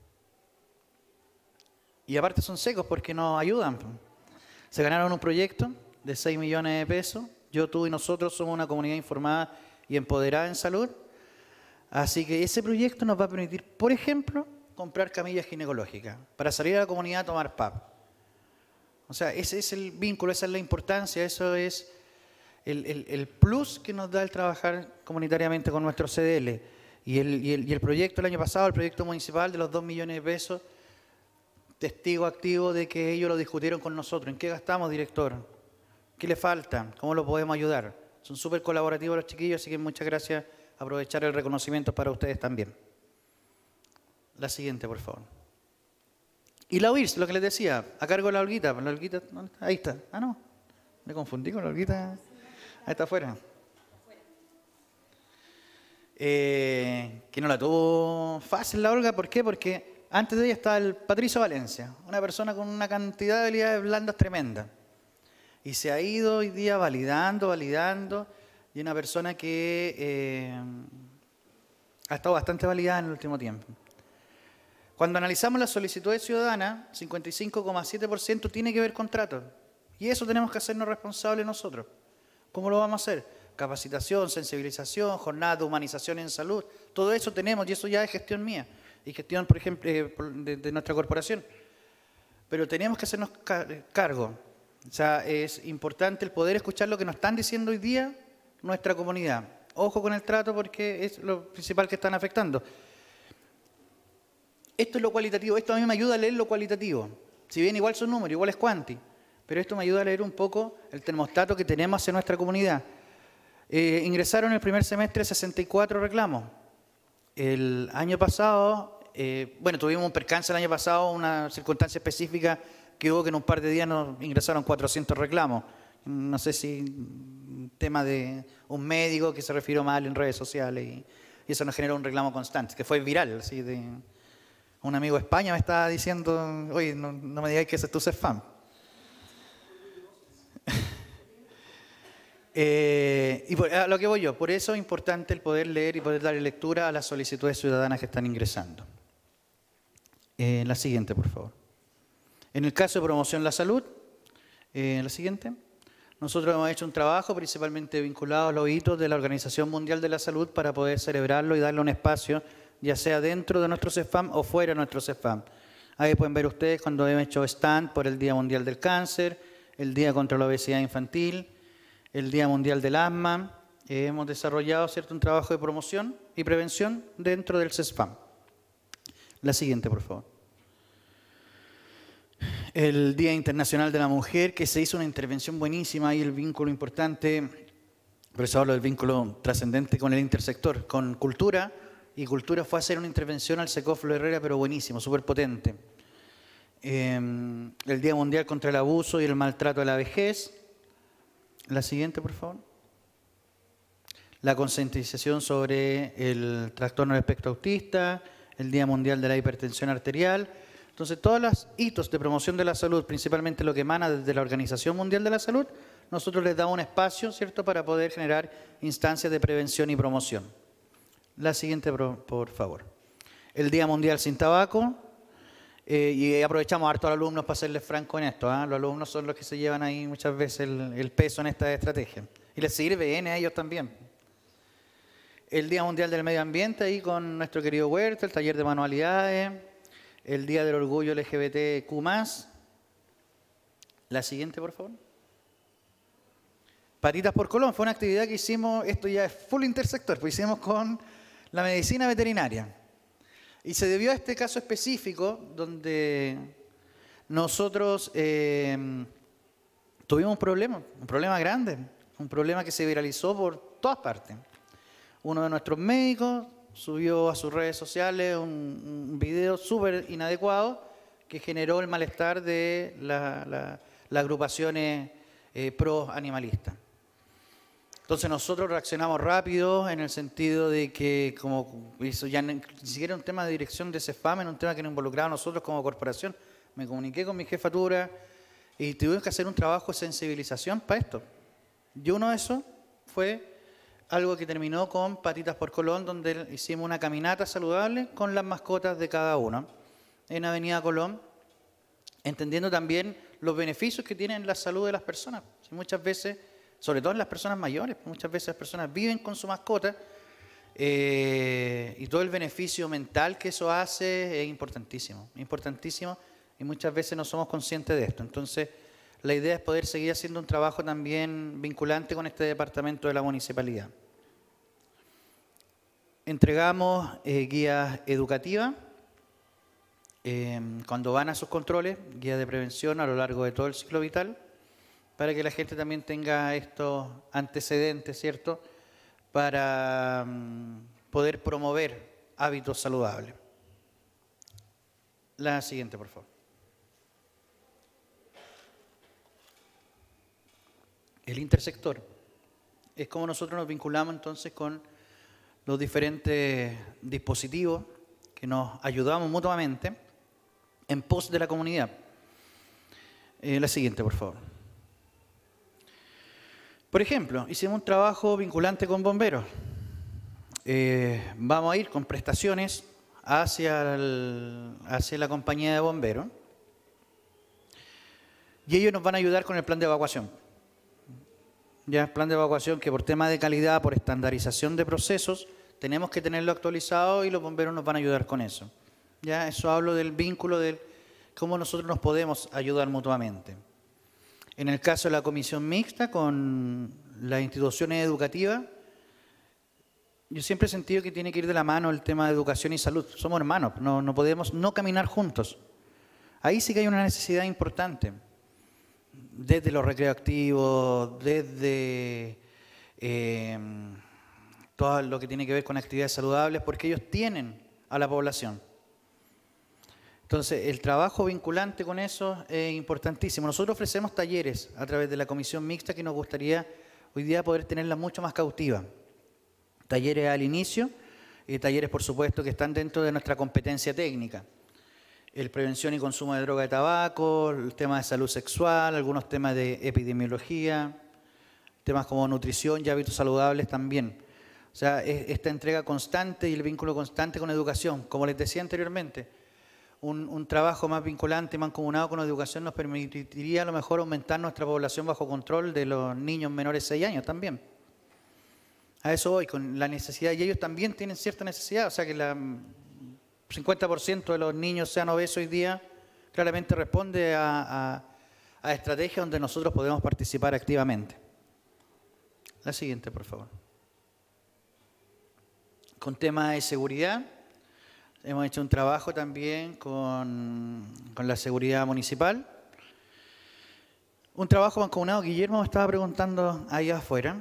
Y aparte son secos porque nos ayudan. Se ganaron un proyecto de 6 millones de pesos. Yo, tú y nosotros somos una comunidad informada y empoderada en salud. Así que ese proyecto nos va a permitir, por ejemplo, comprar camillas ginecológicas para salir a la comunidad a tomar PAP. O sea, ese es el vínculo, esa es la importancia, eso es el plus que nos da el trabajar comunitariamente con nuestro CDL. Y el proyecto el año pasado, el proyecto municipal de los 2 millones de pesos, testigo activo de que ellos lo discutieron con nosotros. ¿En qué gastamos, director? ¿Qué le falta? ¿Cómo lo podemos ayudar? Son súper colaborativos los chiquillos, así que muchas gracias. Aprovechar el reconocimiento para ustedes también. La siguiente, por favor. Y la UIRS, lo que les decía, a cargo de la Olguita. ¿La Olguita dónde está? Ahí está. Ah, no. Me confundí con la Olguita. Ahí está afuera. Que no la tuvo fácil la Olga. ¿Por qué? Porque antes de ella estaba el Patricio Valencia, una persona con una cantidad de habilidades blandas tremenda. Y se ha ido hoy día validando, y una persona que ha estado bastante validada en el último tiempo. Cuando analizamos las solicitudes ciudadanas, 55,7% tiene que ver contratos. Y eso tenemos que hacernos responsables nosotros. ¿Cómo lo vamos a hacer? Capacitación, sensibilización, jornadas de humanización en salud. Todo eso tenemos y eso ya es gestión mía. Y gestión, por ejemplo, de nuestra corporación. Pero tenemos que hacernos cargo. O sea, es importante el poder escuchar lo que nos están diciendo hoy día nuestra comunidad. Ojo con el trato porque es lo principal que están afectando. Esto es lo cualitativo, esto a mí me ayuda a leer lo cualitativo. Si bien igual son números, igual es cuanti, pero esto me ayuda a leer un poco el termostato que tenemos hacia nuestra comunidad. Ingresaron en el primer semestre 64 reclamos. El año pasado, bueno, tuvimos un percance el año pasado, una circunstancia específica que hubo que en un par de días nos ingresaron 400 reclamos. No sé si un tema de un médico que se refirió mal en redes sociales y eso nos generó un reclamo constante, que fue viral, así de... Un amigo de España me estaba diciendo, oye, no me digáis que ese es tu spam. A lo que voy yo, por eso es importante el poder leer y poder darle lectura a las solicitudes ciudadanas que están ingresando. La siguiente, por favor. En el caso de promoción de la salud, la siguiente. Nosotros hemos hecho un trabajo principalmente vinculado a los hitos de la Organización Mundial de la Salud para poder celebrarlo y darle un espacio ya sea dentro de nuestro CEFAM o fuera de nuestro CEFAM. Ahí pueden ver ustedes cuando hemos hecho stand por el Día Mundial del Cáncer, el Día contra la Obesidad Infantil, el Día Mundial del Asma. Hemos desarrollado un trabajo de promoción y prevención dentro del CEFAM. La siguiente, por favor. El Día Internacional de la Mujer, que se hizo una intervención buenísima, ahí el vínculo importante, por eso hablo del vínculo trascendente con el intersector, con cultura. Y Cultura fue a hacer una intervención al Secoflo Herrera, pero buenísimo, súper potente. El Día Mundial contra el Abuso y el Maltrato de la Vejez. La siguiente, por favor. La concientización sobre el trastorno del espectro autista, el Día Mundial de la Hipertensión Arterial. Entonces, todos los hitos de promoción de la salud, principalmente lo que emana desde la Organización Mundial de la Salud, nosotros les damos un espacio, ¿cierto?, para poder generar instancias de prevención y promoción. La siguiente, por favor. El Día Mundial sin Tabaco. Y aprovechamos harto a los alumnos para serles franco en esto. Los alumnos son los que se llevan ahí muchas veces el peso en esta estrategia. Y les sirve a ellos también. El Día Mundial del Medio Ambiente, ahí con nuestro querido Huerta, el taller de manualidades. El Día del Orgullo LGBTQ+. La siguiente, por favor. Patitas por Colón. Fue una actividad que hicimos, esto ya es full intersector, pues hicimos con la medicina veterinaria. Y se debió a este caso específico donde nosotros tuvimos un problema grande, un problema que se viralizó por todas partes. Uno de nuestros médicos subió a sus redes sociales un video súper inadecuado que generó el malestar de las agrupaciones pro animalistas. Entonces nosotros reaccionamos rápido en el sentido de que, como eso ya ni siquiera un tema de dirección de CEFAM, era un tema que nos involucraba a nosotros como corporación. Me comuniqué con mi jefatura y tuvimos que hacer un trabajo de sensibilización para esto. Y uno de esos fue algo que terminó con Patitas por Colón, donde hicimos una caminata saludable con las mascotas de cada uno en Avenida Colón, entendiendo también los beneficios que tienen la salud de las personas. Muchas veces, sobre todo en las personas mayores, muchas veces las personas viven con su mascota y todo el beneficio mental que eso hace es importantísimo, y muchas veces no somos conscientes de esto. Entonces, la idea es poder seguir haciendo un trabajo también vinculante con este departamento de la municipalidad. Entregamos guías educativas cuando van a sus controles, guías de prevención a lo largo de todo el ciclo vital, para que la gente también tenga estos antecedentes, ¿cierto?, para poder promover hábitos saludables. La siguiente, por favor. El intersector es como nosotros nos vinculamos entonces con los diferentes dispositivos que nos ayudamos mutuamente en pos de la comunidad. La siguiente, por favor. Por ejemplo, hicimos un trabajo vinculante con bomberos. Vamos a ir con prestaciones hacia la compañía de bomberos y ellos nos van a ayudar con el plan de evacuación. Ya, plan de evacuación que por tema de calidad, por estandarización de procesos, tenemos que tenerlo actualizado y los bomberos nos van a ayudar con eso. Ya, eso hablo del vínculo de cómo nosotros nos podemos ayudar mutuamente. En el caso de la comisión mixta con las instituciones educativas, yo siempre he sentido que tiene que ir de la mano el tema de educación y salud. Somos hermanos, no podemos no caminar juntos. Ahí sí que hay una necesidad importante. Desde los recreativos, desde todo lo que tiene que ver con actividades saludables, porque ellos tienen a la población. Entonces, el trabajo vinculante con eso es importantísimo. Nosotros ofrecemos talleres a través de la comisión mixta que nos gustaría hoy día poder tenerla mucho más cautiva. Talleres al inicio y talleres, por supuesto, que están dentro de nuestra competencia técnica. El prevención y consumo de droga y tabaco, el tema de salud sexual, algunos temas de epidemiología, temas como nutrición y hábitos saludables también. O sea, esta entrega constante y el vínculo constante con educación. Como les decía anteriormente, un trabajo más vinculante, mancomunado con la educación nos permitiría a lo mejor aumentar nuestra población bajo control de los niños menores de 6 años también. A eso voy, con la necesidad, y ellos también tienen cierta necesidad, o sea que la 50% de los niños sean obesos hoy día, claramente responde a estrategias donde nosotros podemos participar activamente. La siguiente, por favor. Con temas de seguridad, hemos hecho un trabajo también con la seguridad municipal. Un trabajo mancomunado, Guillermo me estaba preguntando ahí afuera.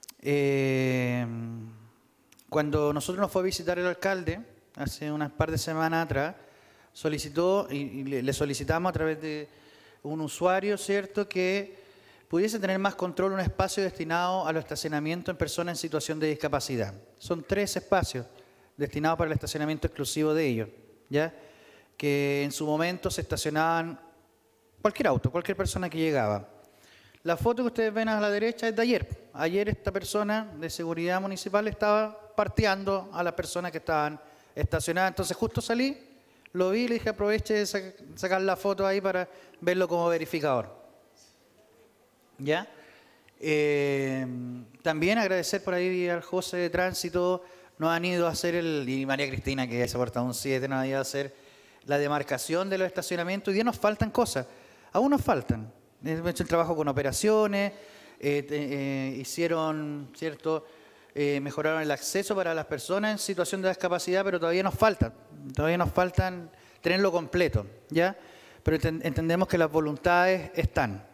Cuando nosotros nos fue a visitar el alcalde, hace unas par de semanas atrás, solicitó y le solicitamos a través de un usuario, ¿cierto?, que pudiese tener más control un espacio destinado a los estacionamientos en personas en situación de discapacidad. Son 3 espacios destinados para el estacionamiento exclusivo de ellos, ¿ya? Que en su momento se estacionaban cualquier auto, cualquier persona que llegaba. La foto que ustedes ven a la derecha es de ayer. Ayer esta persona de seguridad municipal estaba parteando a las personas que estaban estacionadas. Entonces justo salí, lo vi y le dije aproveche de sacar la foto ahí para verlo como verificador. ¿Ya? También agradecer por ahí al José de Tránsito. Nos han ido a hacer y María Cristina, que se porta un 7, nos ha ido a hacer la demarcación de los estacionamientos. Hoy día nos faltan cosas, aún nos faltan. Hemos hecho el trabajo con operaciones, hicieron, ¿cierto?, mejoraron el acceso para las personas en situación de discapacidad, pero todavía nos faltan tenerlo completo, ¿ya? Pero entendemos que las voluntades están.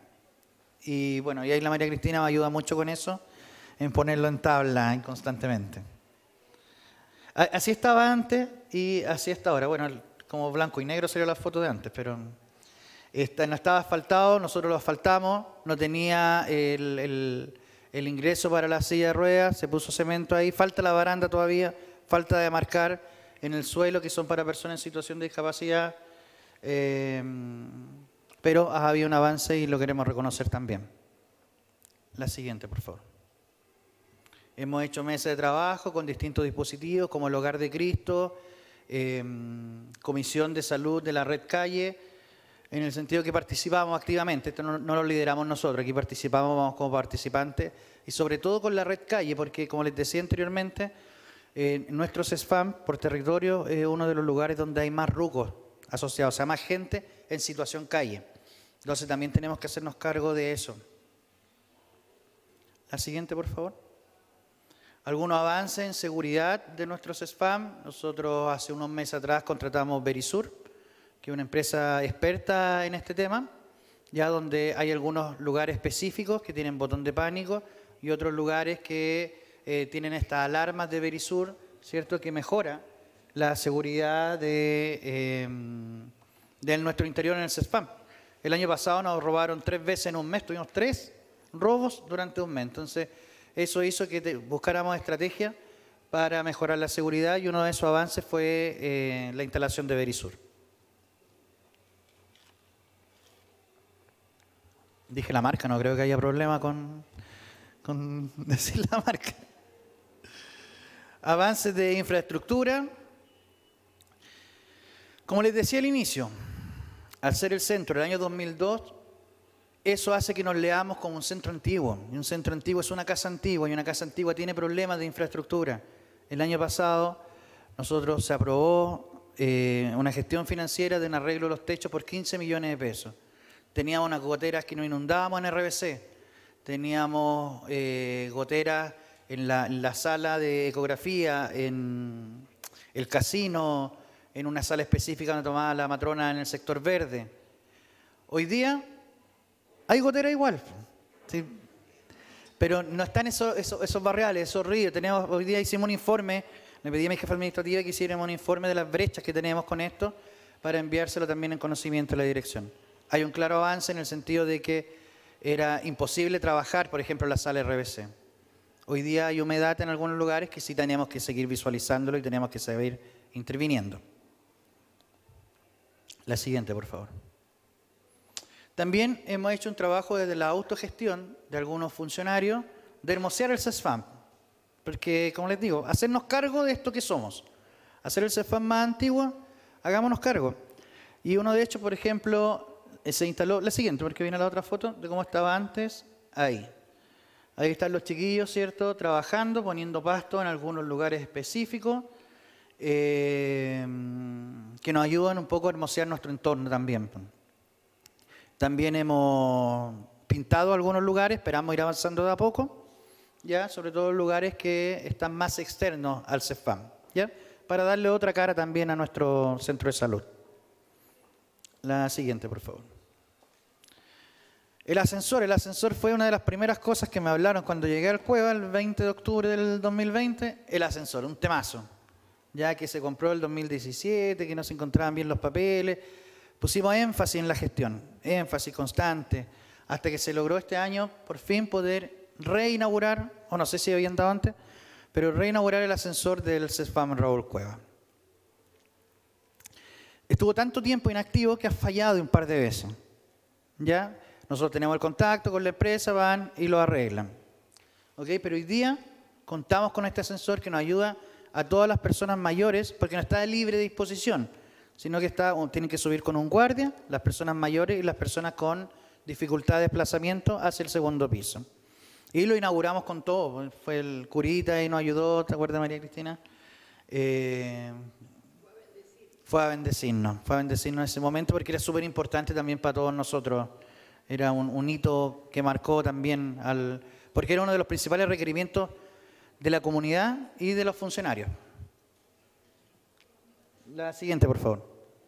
Y bueno, y ahí la María Cristina me ayuda mucho con eso, en ponerlo en tabla constantemente. Así estaba antes y así está ahora. Bueno, como blanco y negro sería la foto de antes, pero no estaba asfaltado, nosotros lo asfaltamos, no tenía el ingreso para la silla de ruedas, se puso cemento ahí, falta la baranda todavía, falta de marcar en el suelo que son para personas en situación de discapacidad, pero ha habido un avance y lo queremos reconocer también. La siguiente, por favor. Hemos hecho mesas de trabajo con distintos dispositivos como el Hogar de Cristo, Comisión de Salud de la Red Calle, en el sentido que participamos activamente. Esto no lo lideramos nosotros, aquí participamos como participantes y sobre todo con la Red Calle, porque como les decía anteriormente, nuestro CESFAM por territorio es uno de los lugares donde hay más rucos asociados, o sea, más gente en situación calle. Entonces también tenemos que hacernos cargo de eso. La siguiente, por favor. Algunos avances en seguridad de nuestro CESFAM. Nosotros hace unos meses atrás contratamos Verisur, que es una empresa experta en este tema, ya donde hay algunos lugares específicos que tienen botón de pánico y otros lugares que tienen estas alarmas de Verisur, ¿cierto?, que mejora la seguridad de nuestro interior en el CESFAM. El año pasado nos robaron 3 veces en un mes, tuvimos 3 robos durante un mes. Entonces, eso hizo que buscáramos estrategias para mejorar la seguridad y uno de esos avances fue la instalación de Verisur. Dije la marca, no creo que haya problema con decir la marca. Avances de infraestructura. Como les decía al inicio, al ser el centro del año 2002, eso hace que nos leamos como un centro antiguo. Y un centro antiguo es una casa antigua y una casa antigua tiene problemas de infraestructura. El año pasado nosotros se aprobó una gestión financiera de un arreglo de los techos por 15 millones de pesos. Teníamos unas goteras que nos inundábamos en RBC. Teníamos goteras en la sala de ecografía, en el casino, en una sala específica donde tomaba la matrona en el sector verde. Hoy día hay gotera igual, ¿sí? Pero no están esos barriales, esos ríos. Hoy día hicimos un informe, le pedí a mi jefa administrativa que hiciéramos un informe de las brechas que tenemos con esto para enviárselo también en conocimiento a la dirección. Hay un claro avance en el sentido de que era imposible trabajar, por ejemplo, en la sala RBC. Hoy día hay humedad en algunos lugares que sí tenemos que seguir visualizándolo y tenemos que seguir interviniendo. La siguiente, por favor. También hemos hecho un trabajo desde la autogestión de algunos funcionarios de hermosear el CESFAM. Porque, como les digo, hacernos cargo de esto que somos. Hacer el CESFAM más antiguo, hagámonos cargo. Y uno de hecho, por ejemplo, se instaló, la siguiente, porque viene la otra foto de cómo estaba antes, ahí. Ahí están los chiquillos, ¿cierto?, trabajando, poniendo pasto en algunos lugares específicos, que nos ayudan un poco a hermosear nuestro entorno también. También hemos pintado algunos lugares, esperamos ir avanzando de a poco, ¿ya? Sobre todo lugares que están más externos al CESFAM, ¿ya? Para darle otra cara también a nuestro centro de salud. La siguiente, por favor. El ascensor fue una de las primeras cosas que me hablaron cuando llegué al Cueva el 20 de octubre del 2020. El ascensor, un temazo, ya que se compró el 2017, que no se encontraban bien los papeles. Pusimos énfasis en la gestión, énfasis constante, hasta que se logró este año por fin poder reinaugurar, o no sé si habían dado antes, pero reinaugurar el ascensor del CESFAM Raúl Cueva. Estuvo tanto tiempo inactivo que ha fallado un par de veces. ¿Ya? Nosotros tenemos el contacto con la empresa, van y lo arreglan. ¿Ok? Pero hoy día contamos con este ascensor que nos ayuda a todas las personas mayores, porque no está de libre disposición, sino que tienen que subir con un guardia, las personas mayores y las personas con dificultad de desplazamiento hacia el segundo piso. Y lo inauguramos con todo. Fue el curita y nos ayudó, ¿te acuerdas, María Cristina? Fue a bendecirnos en ese momento porque era súper importante también para todos nosotros. Era un hito que marcó también, porque era uno de los principales requerimientos de la comunidad y de los funcionarios. La siguiente, por favor.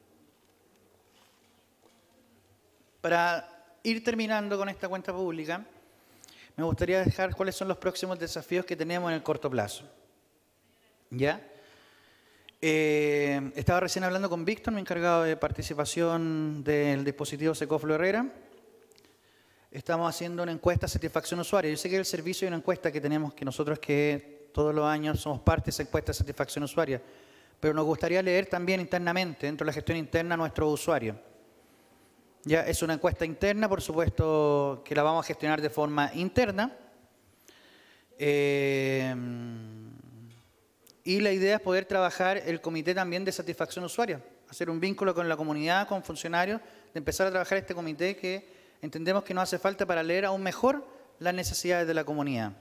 Para ir terminando con esta cuenta pública, me gustaría dejar cuáles son los próximos desafíos que tenemos en el corto plazo. ¿Ya? Estaba recién hablando con Víctor, mi encargado de participación del dispositivo Secoflo Herrera. Estamos haciendo una encuesta de satisfacción usuaria. Yo sé que el servicio y una encuesta que tenemos, que nosotros que todos los años somos parte de esa encuesta de satisfacción usuaria, pero nos gustaría leer también internamente, dentro de la gestión interna, a nuestros usuarios. Ya es una encuesta interna, por supuesto que la vamos a gestionar de forma interna. Y la idea es poder trabajar el comité también de satisfacción usuaria, hacer un vínculo con la comunidad, con funcionarios, de empezar a trabajar este comité que entendemos que nos hace falta para leer aún mejor las necesidades de la comunidad.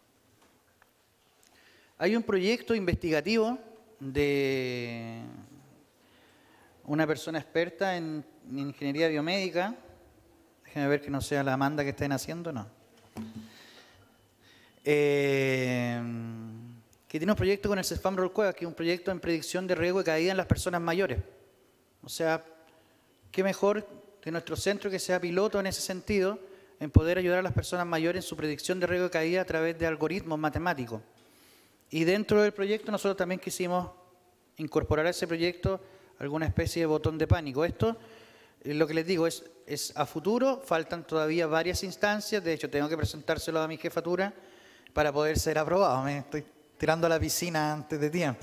Hay un proyecto investigativo de una persona experta en ingeniería biomédica. Déjenme ver que no sea la Amanda que estén haciendo, no. Que tiene un proyecto con el CESFAM Rolcueva, que es un proyecto en predicción de riesgo de caída en las personas mayores. O sea, qué mejor que nuestro centro que sea piloto en ese sentido, en poder ayudar a las personas mayores en su predicción de riesgo de caída a través de algoritmos matemáticos. Y dentro del proyecto nosotros también quisimos incorporar a ese proyecto alguna especie de botón de pánico. Esto, lo que les digo, es a futuro, faltan todavía varias instancias, de hecho tengo que presentárselo a mi jefatura para poder ser aprobado. Me estoy tirando a la piscina antes de tiempo.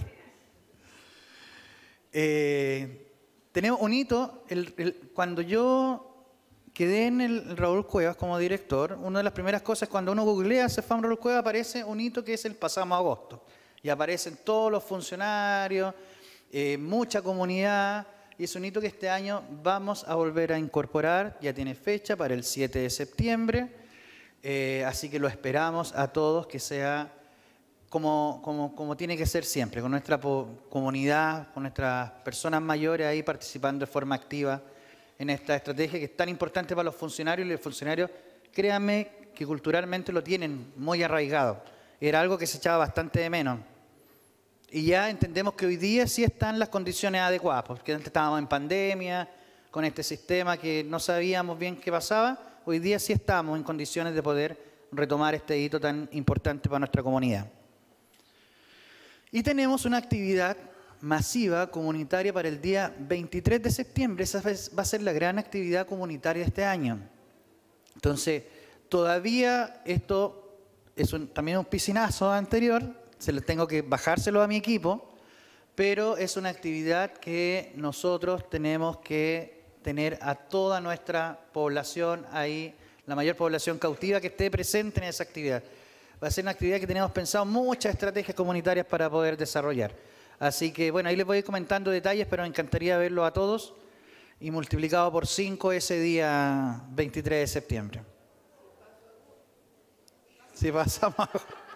Tenemos un hito, cuando yo quedé en el Raúl Cuevas como director, una de las primeras cosas, cuando uno googlea CESFAM Raúl Cuevas, aparece un hito que es el pasado agosto. Y aparecen todos los funcionarios, mucha comunidad, y es un hito que este año vamos a volver a incorporar, ya tiene fecha para el 7 de septiembre, así que lo esperamos a todos que sea como tiene que ser siempre, con nuestra comunidad, con nuestras personas mayores ahí participando de forma activa en esta estrategia que es tan importante para los funcionarios, y los funcionarios, créanme, que culturalmente lo tienen muy arraigado. Era algo que se echaba bastante de menos. Y ya entendemos que hoy día sí están las condiciones adecuadas, porque antes estábamos en pandemia, con este sistema que no sabíamos bien qué pasaba, hoy día sí estamos en condiciones de poder retomar este hito tan importante para nuestra comunidad. Y tenemos una actividad masiva comunitaria para el día 23 de septiembre. Esa va a ser la gran actividad comunitaria de este año. Entonces, todavía esto es también un piscinazo anterior, tengo que bajárselo a mi equipo, pero es una actividad que nosotros tenemos que tener a toda nuestra población ahí, la mayor población cautiva que esté presente en esa actividad. Va a ser una actividad que tenemos pensado muchas estrategias comunitarias para poder desarrollar. Así que, bueno, ahí les voy a ir comentando detalles, pero me encantaría verlo a todos y multiplicado por 5 ese día 23 de septiembre. Si pasamos.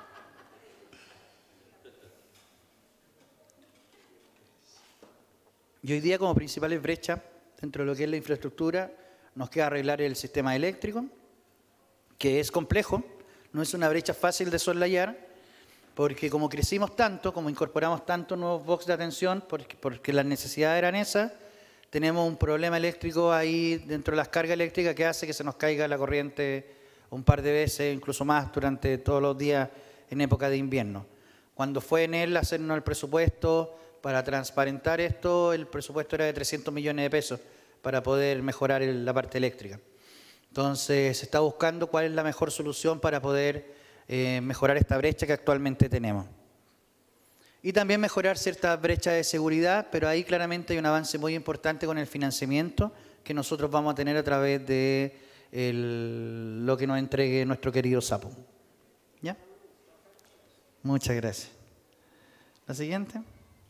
Y hoy día, como principales brechas dentro de lo que es la infraestructura, nos queda arreglar el sistema eléctrico, que es complejo. No es una brecha fácil de soslayar, porque como crecimos tanto, como incorporamos tantos nuevos box de atención, porque las necesidades eran esas, tenemos un problema eléctrico ahí dentro de las cargas eléctricas que hace que se nos caiga la corriente un par de veces, incluso más, durante todos los días en época de invierno. Cuando fue en él hacernos el presupuesto para transparentar esto, el presupuesto era de 300 millones de pesos para poder mejorar la parte eléctrica. Entonces, se está buscando cuál es la mejor solución para poder mejorar esta brecha que actualmente tenemos. Y también mejorar ciertas brechas de seguridad, pero ahí claramente hay un avance muy importante con el financiamiento que nosotros vamos a tener a través de lo que nos entregue nuestro querido Sapo. ¿Ya? Muchas gracias. La siguiente.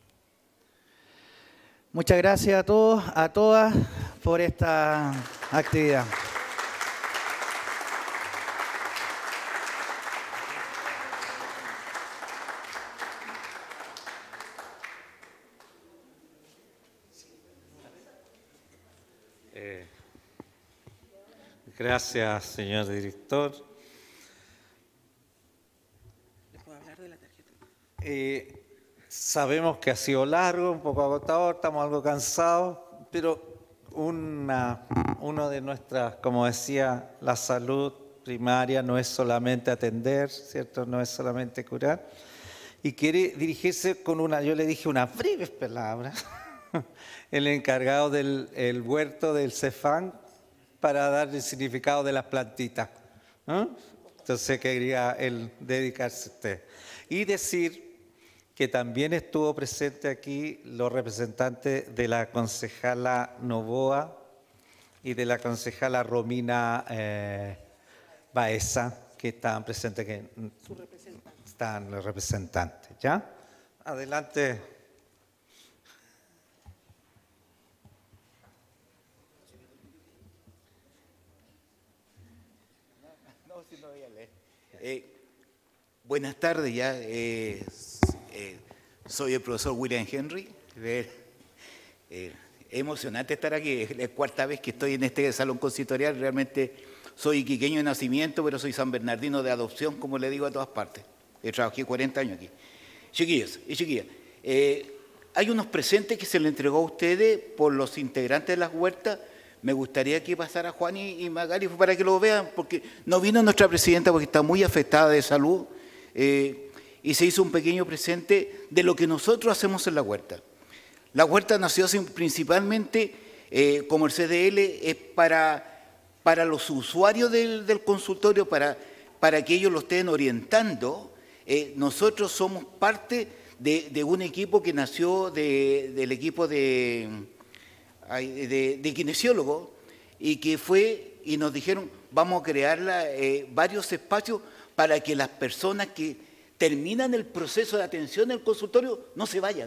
Muchas gracias a todos, a todas, por esta actividad.
Gracias, señor director.
¿Les puedo hablar de la tarjeta?
Sabemos que ha sido largo, un poco agotador, estamos algo cansados, pero uno de nuestras, como decía, la salud primaria no es solamente atender, ¿cierto? No es solamente curar. y quiere dirigirse con yo le dije unas breves palabras, el encargado del el huerto del Cefam, para darle el significado de las plantitas, ¿no? Entonces quería él dedicarse a usted. Y decir que también estuvo presente aquí los representantes de la concejala Novoa y de la concejala Romina Baeza, que estaban presentes, que están los representantes. ¿Ya? Adelante.
Buenas tardes, ya. Soy el profesor William Henry. Emocionante estar aquí, es la cuarta vez que estoy en este salón consistorial. Realmente soy iquiqueño de nacimiento, pero soy san bernardino de adopción, como le digo a todas partes. He trabajado 40 años aquí. Chiquillos y chiquillas, hay unos presentes que se le entregó a ustedes por los integrantes de las huertas. Me gustaría que pasara Juan y Magali para que lo vean, porque no vino nuestra presidenta porque está muy afectada de salud, y se hizo un pequeño presente de lo que nosotros hacemos en la huerta. La huerta nació principalmente, como el CDL, es para los usuarios del consultorio, para que ellos lo estén orientando. Nosotros somos parte de un equipo que nació del equipo de kinesiólogos, y que fue, y nos dijeron, vamos a crear varios espacios para que las personas que terminan el proceso de atención del consultorio no se vayan.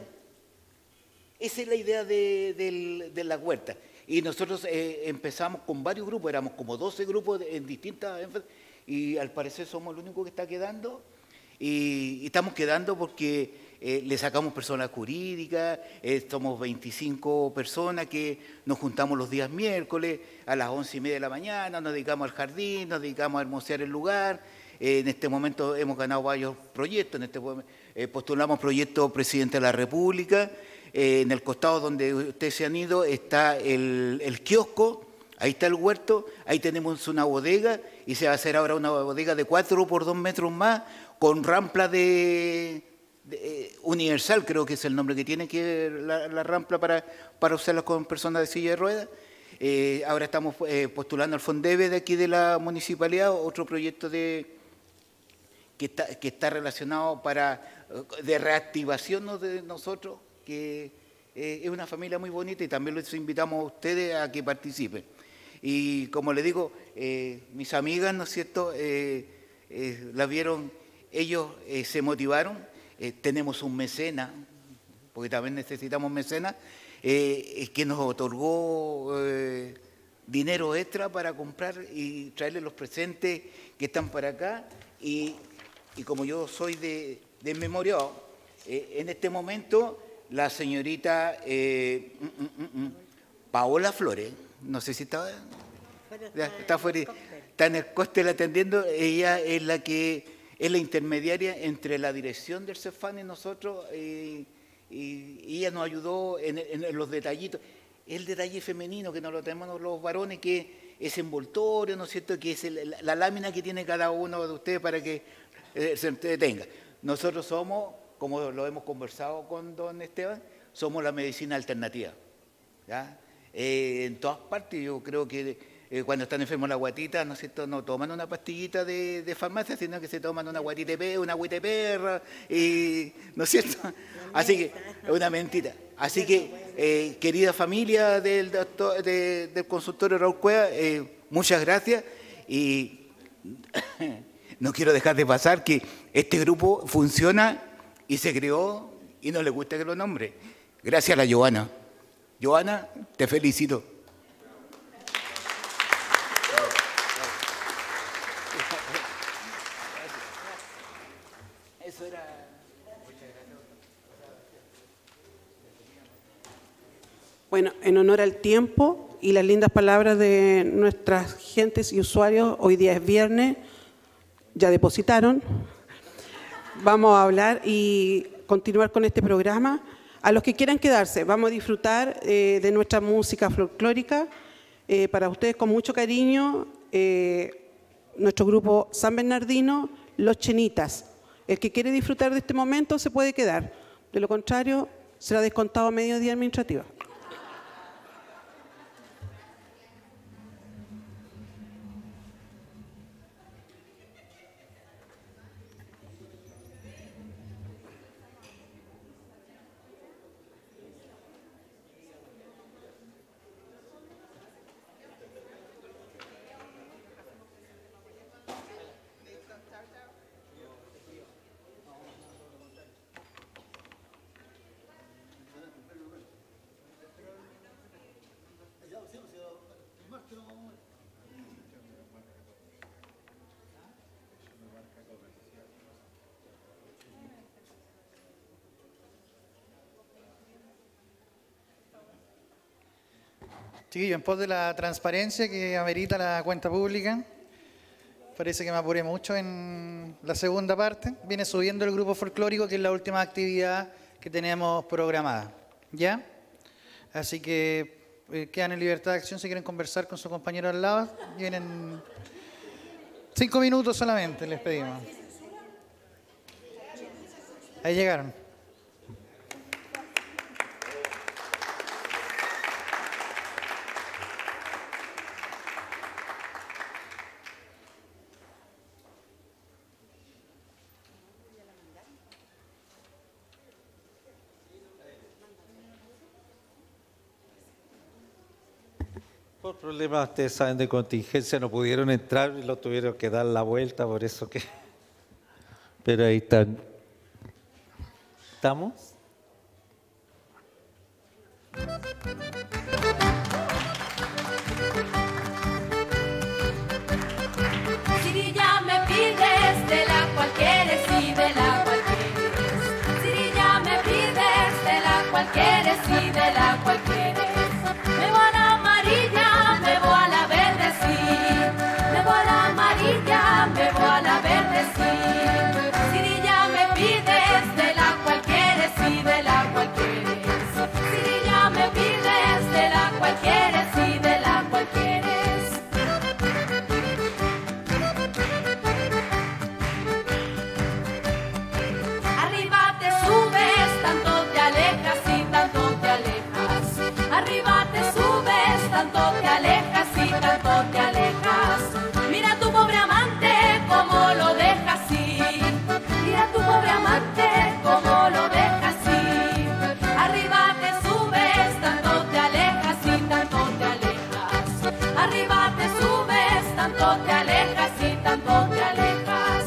Esa es la idea de la huerta. Y nosotros empezamos con varios grupos, éramos como 12 grupos en distintas énfasis, y al parecer somos el único que está quedando, y estamos quedando porque le sacamos personas jurídicas, somos 25 personas que nos juntamos los días miércoles a las 11:30 de la mañana, nos dedicamos al jardín, nos dedicamos a hermosear el lugar. En este momento hemos ganado varios proyectos, postulamos proyecto Presidente de la República. En el costado donde ustedes se han ido está el kiosco, ahí está el huerto, ahí tenemos una bodega, y se va a hacer ahora una bodega de 4 por 2 metros más, con rampla universal, creo que es el nombre que tiene, que la rampla para usarla con personas de silla de ruedas. Ahora estamos postulando al Fondeve de aquí de la municipalidad, otro proyecto que está relacionado de reactivación de nosotros, que es una familia muy bonita, y también les invitamos a ustedes a que participen. Y como les digo, mis amigas, ¿no es cierto?, la vieron, ellos se motivaron. Tenemos un mecenas, porque también necesitamos mecenas, que nos otorgó dinero extra para comprar y traerle los presentes que están para acá. Y como yo soy de memoria, en este momento la señorita Paola Flores, no sé si está fuera, está en el cóctel atendiendo. Ella es la intermediaria entre la dirección del Cefam y nosotros, y ella nos ayudó en los detallitos. El detalle femenino que no lo tenemos los varones, que es envoltorio, ¿no es cierto?, que es la lámina que tiene cada uno de ustedes para que se entretenga. Nosotros somos, como lo hemos conversado con don Esteban, somos la medicina alternativa, ¿ya? En todas partes. Yo creo que cuando están enfermos la guatita, ¿no es cierto?, no toman una pastillita de farmacia, sino que se toman una guatita una agüita de perra, ¿no es cierto? Así que, una mentira. Así que, querida familia del consultorio Raúl Cueva, muchas gracias, y no quiero dejar de pasar que este grupo funciona y se creó, y no le gusta que lo nombre. Gracias a la Joana. Joana, te felicito. Eso era.
Bueno, en honor al tiempo y las lindas palabras de nuestras gentes y usuarios, hoy día es viernes, ya depositaron. Vamos a hablar y continuar con este programa. A los que quieran quedarse, vamos a disfrutar de nuestra música folclórica. Para ustedes, con mucho cariño, nuestro grupo San Bernardino, Los Chenitas. El que quiere disfrutar de este momento se puede quedar. De lo contrario, será descontado a mediodía administrativa.
Chiquillos, en pos de la transparencia que amerita la cuenta pública, parece que me apuré mucho en la segunda parte. Viene subiendo el grupo folclórico, que es la última actividad que tenemos programada. ¿Ya? Así que quedan en libertad de acción si quieren conversar con su compañero al lado. Vienen 5 minutos solamente, les pedimos. Ahí llegaron.
Por problemas, ustedes saben, de contingencia no pudieron entrar y lo tuvieron que dar la vuelta, por eso que... Pero ahí están. ¿Estamos?
Si ya me pides de la cual quieres y de la cual quieres. Si ya me pides de la cual quieres y de la cual quieres. Me voy a la amarilla, me voy a la verde, sí. Me voy a la amarilla, me voy a la verde, sí. Si ya me pides de la cual quieres y de la cual quieres. Si ya me pides de la cual quieres y de la cual quieres. Arriba te subes, tanto te alejas y tanto te alejas. Arriba te subes, tanto te alejas y tanto te alejas. Mira tu pobre amante como lo dejas ir. Mira tu pobre amante como lo dejas ir. Arriba te subes, tanto te alejas y tanto te alejas. Arriba te subes, tanto te alejas y tanto te alejas.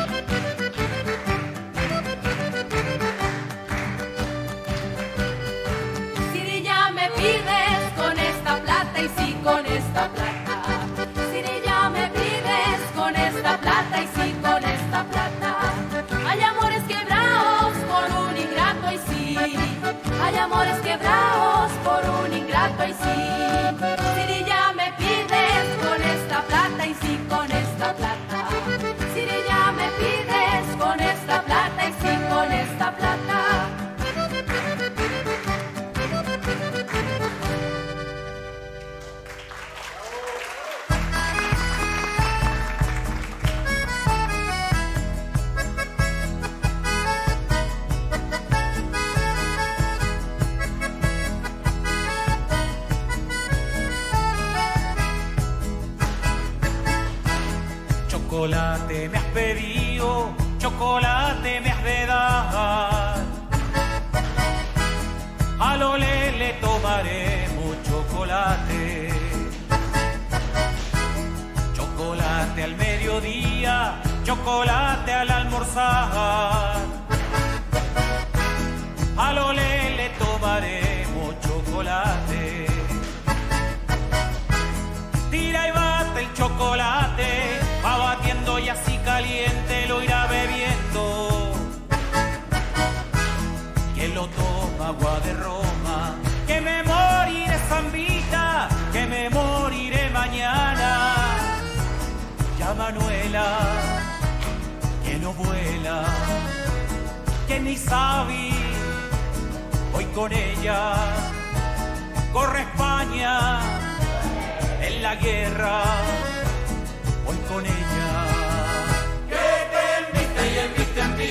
Si ya me pides con esta plata y sí con esta plata. Si ya me pides con esta plata y sí con esta plata. Hay amores quebrados por un ingrato y sí. Hay amores quebrados por un ingrato y sí. Si ya me pides con esta plata y sí con esta plata. Si ya me pides con esta plata y sí con esta plata.
Chocolate me has pedido, chocolate me has de dar. A lo le tomaremos chocolate. Chocolate al mediodía, chocolate al almorzar. A lo le tomaremos chocolate. Tira y bate el chocolate, va batiendo y así caliente lo irá bebiendo. Que lo toma agua de Roma, que me moriré zambita, que me moriré mañana. Ya Manuela, que no vuela, que ni sabe, voy con ella, corre España en la guerra, voy con ella. Que te enviste y enviste en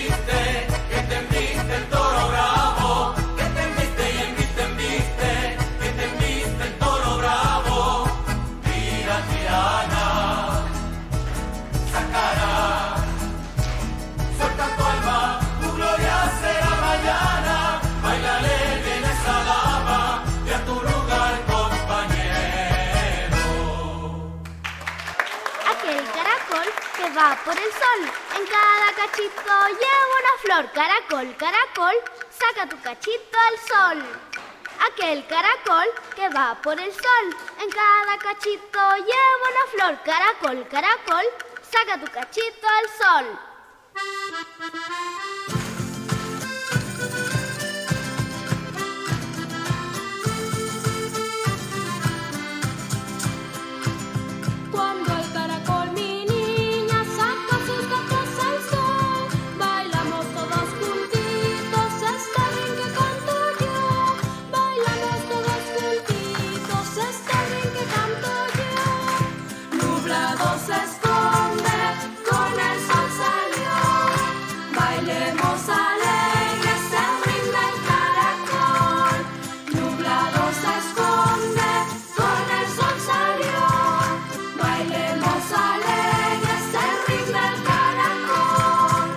va por el sol. En cada cachito lleva una flor. Caracol, caracol, saca tu cachito al sol. Aquel caracol que va por el sol. En cada cachito lleva una flor. Caracol, caracol, saca tu cachito al sol.
Cuando el caracol, mi niña, saca sus patas al sol, bailamos todos juntitos este ring que canto yo. Bailamos todos juntitos este ring que canto yo. Nublado se esconde, con el sol salió. Bailemos alegres el ring del caracol. Nublado se esconde, con el sol salió. Bailemos alegres el ring del caracol.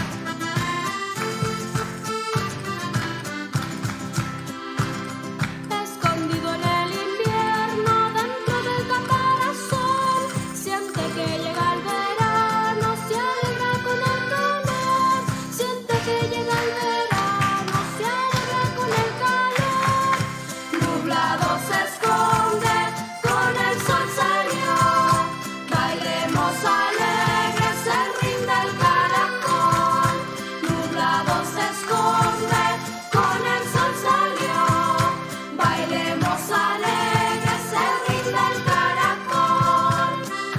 Escondido en el invierno, dentro del caparazón, siente que llega el verano, se alegra con el calor. Siente que llega el verano, se alegra con el calor. Nublado se esconde, con el sol salió. Bailemos alegres el ring del caracol. Nublado se esconde, con el sol salió. Bailemos alegres el ring del caracol.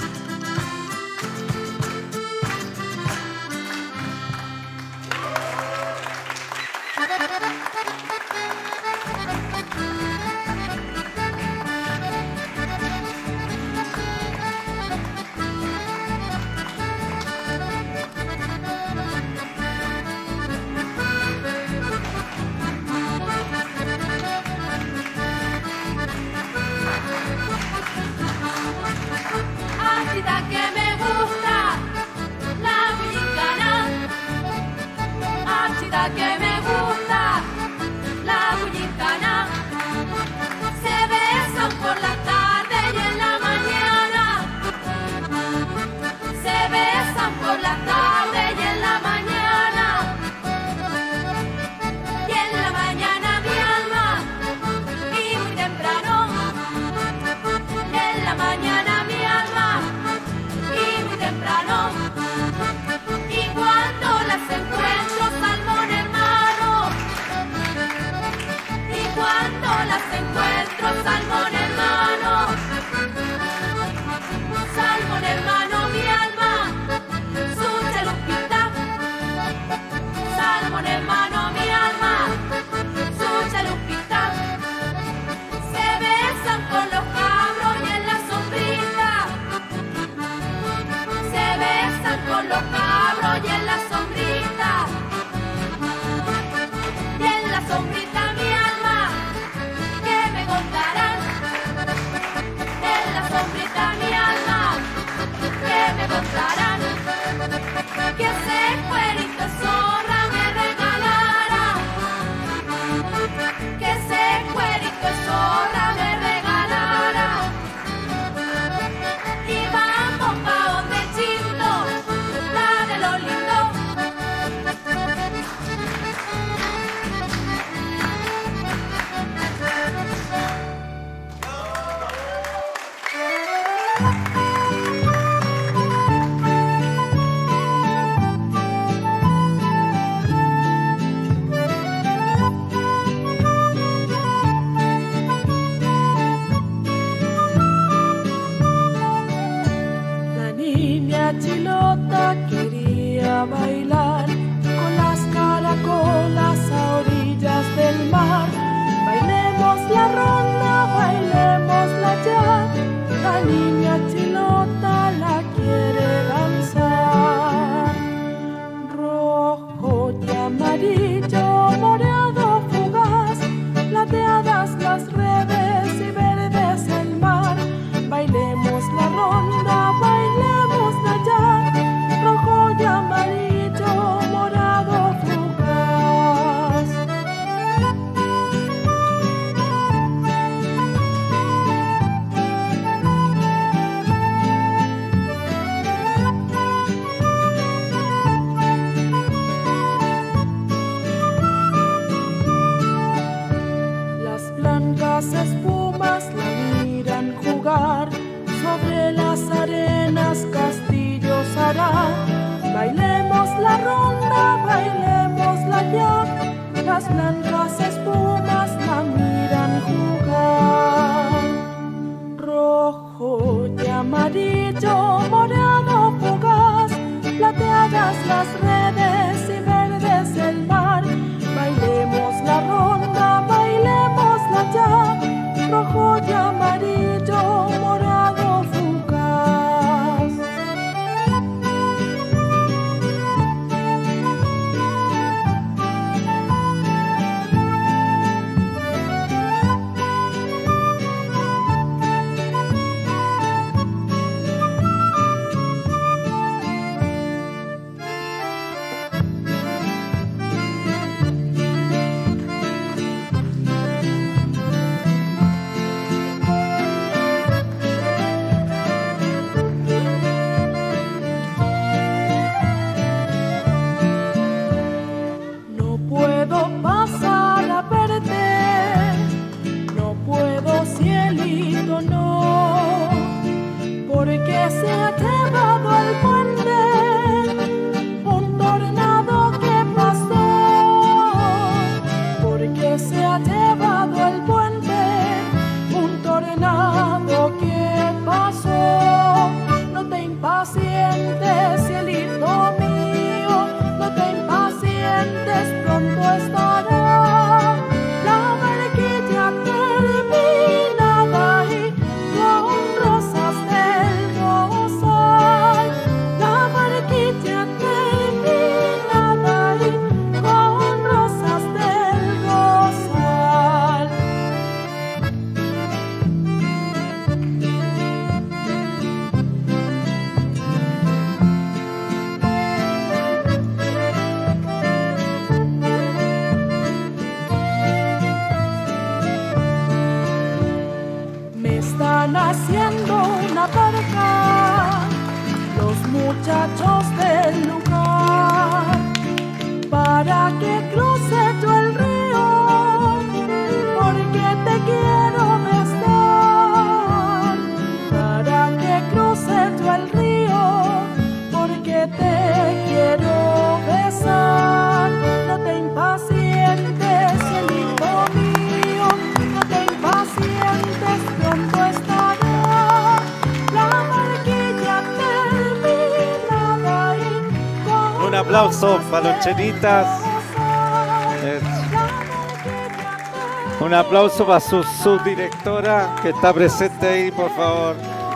Achita que me gusta, la bullicana. Achita que me gusta, la bullicana. Se besan por la tarde y en la mañana. Se besan por la tarde y en la mañana. Y en la mañana mi alma, y muy temprano. En la mañana mi alma, y muy temprano. Y cuando las encuentro, salmón hermano. Y cuando las encuentro, salmón hermano. Salmón hermano, mi alma, su chalupita. Salmón hermano, mi alma, su chalupita. Se besan con los cabros y en la sombrita. Se besan con los cabros y en la sombrita. Y en la sombrita mi alma, que me contarán. En la sombrita mi alma, que me contarán. Que ese cuerito zorra me regalara. Que ese cuerito zorra me regalara. Y vamos pa' donde Chito, la de los lindos.
blancas espumas la miran jugar. Rojo y amarillo, morado fugaz, plateadas las redes y verdes el mar. Bailemos la ronda, bailémosla ya. Rojo y amarillo, morado fugaz. No puedo pasar a verte, no puedo, cielito, no, porque se ha llevado el puente un tornado que pasó, porque se ha llevado el puente un tornado que pasó. No te impacientes, cielito mío, no te impacientes, pronto estará la barquilla terminada y con rosas del rosal. La barquilla terminada y con rosas del rosal. Me están haciendo una barca los muchachos del lugar para que cruce yo el río, porque te quiero besar. Para que cruce yo el río, porque te quiero besar. No te impacientes, cielito mío, no te impacientes, pronto estará la barquilla terminada y con
Un aplauso para los chenitas. Un aplauso para su subdirectora que está presente ahí, por favor.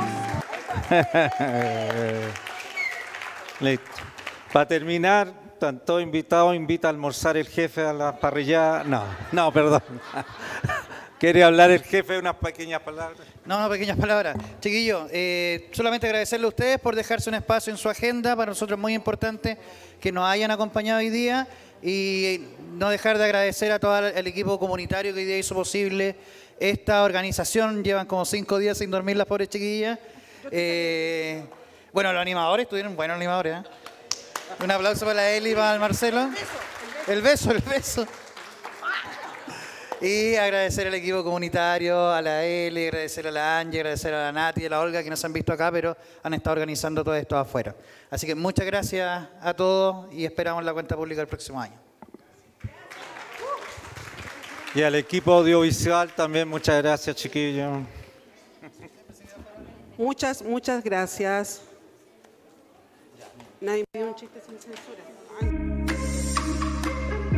Listo. Para terminar, tanto invitado, invita a almorzar el jefe a la parrilla. No, perdón. ¿Quiere hablar el jefe unas pequeñas palabras?
No, pequeñas palabras. Chiquillos, solamente agradecerle a ustedes por dejarse un espacio en su agenda. Para nosotros es muy importante que nos hayan acompañado hoy día y no dejar de agradecer a todo el equipo comunitario que hoy día hizo posible esta organización. Llevan como 5 días sin dormir las pobres chiquillas. Bueno, los animadores estuvieron buenos animadores. Un aplauso para la Eli y para el Marcelo. El beso. Y agradecer al equipo comunitario, a la Eli, agradecer a la Angie, agradecer a la Nati y a la Olga que nos han visto acá, pero han estado organizando todo esto afuera. Así que muchas gracias a todos y esperamos la cuenta pública el próximo año.
Y al equipo audiovisual también, muchas gracias, chiquillos.
Muchas gracias. Nadie me dio un chiste sin censura. Ay.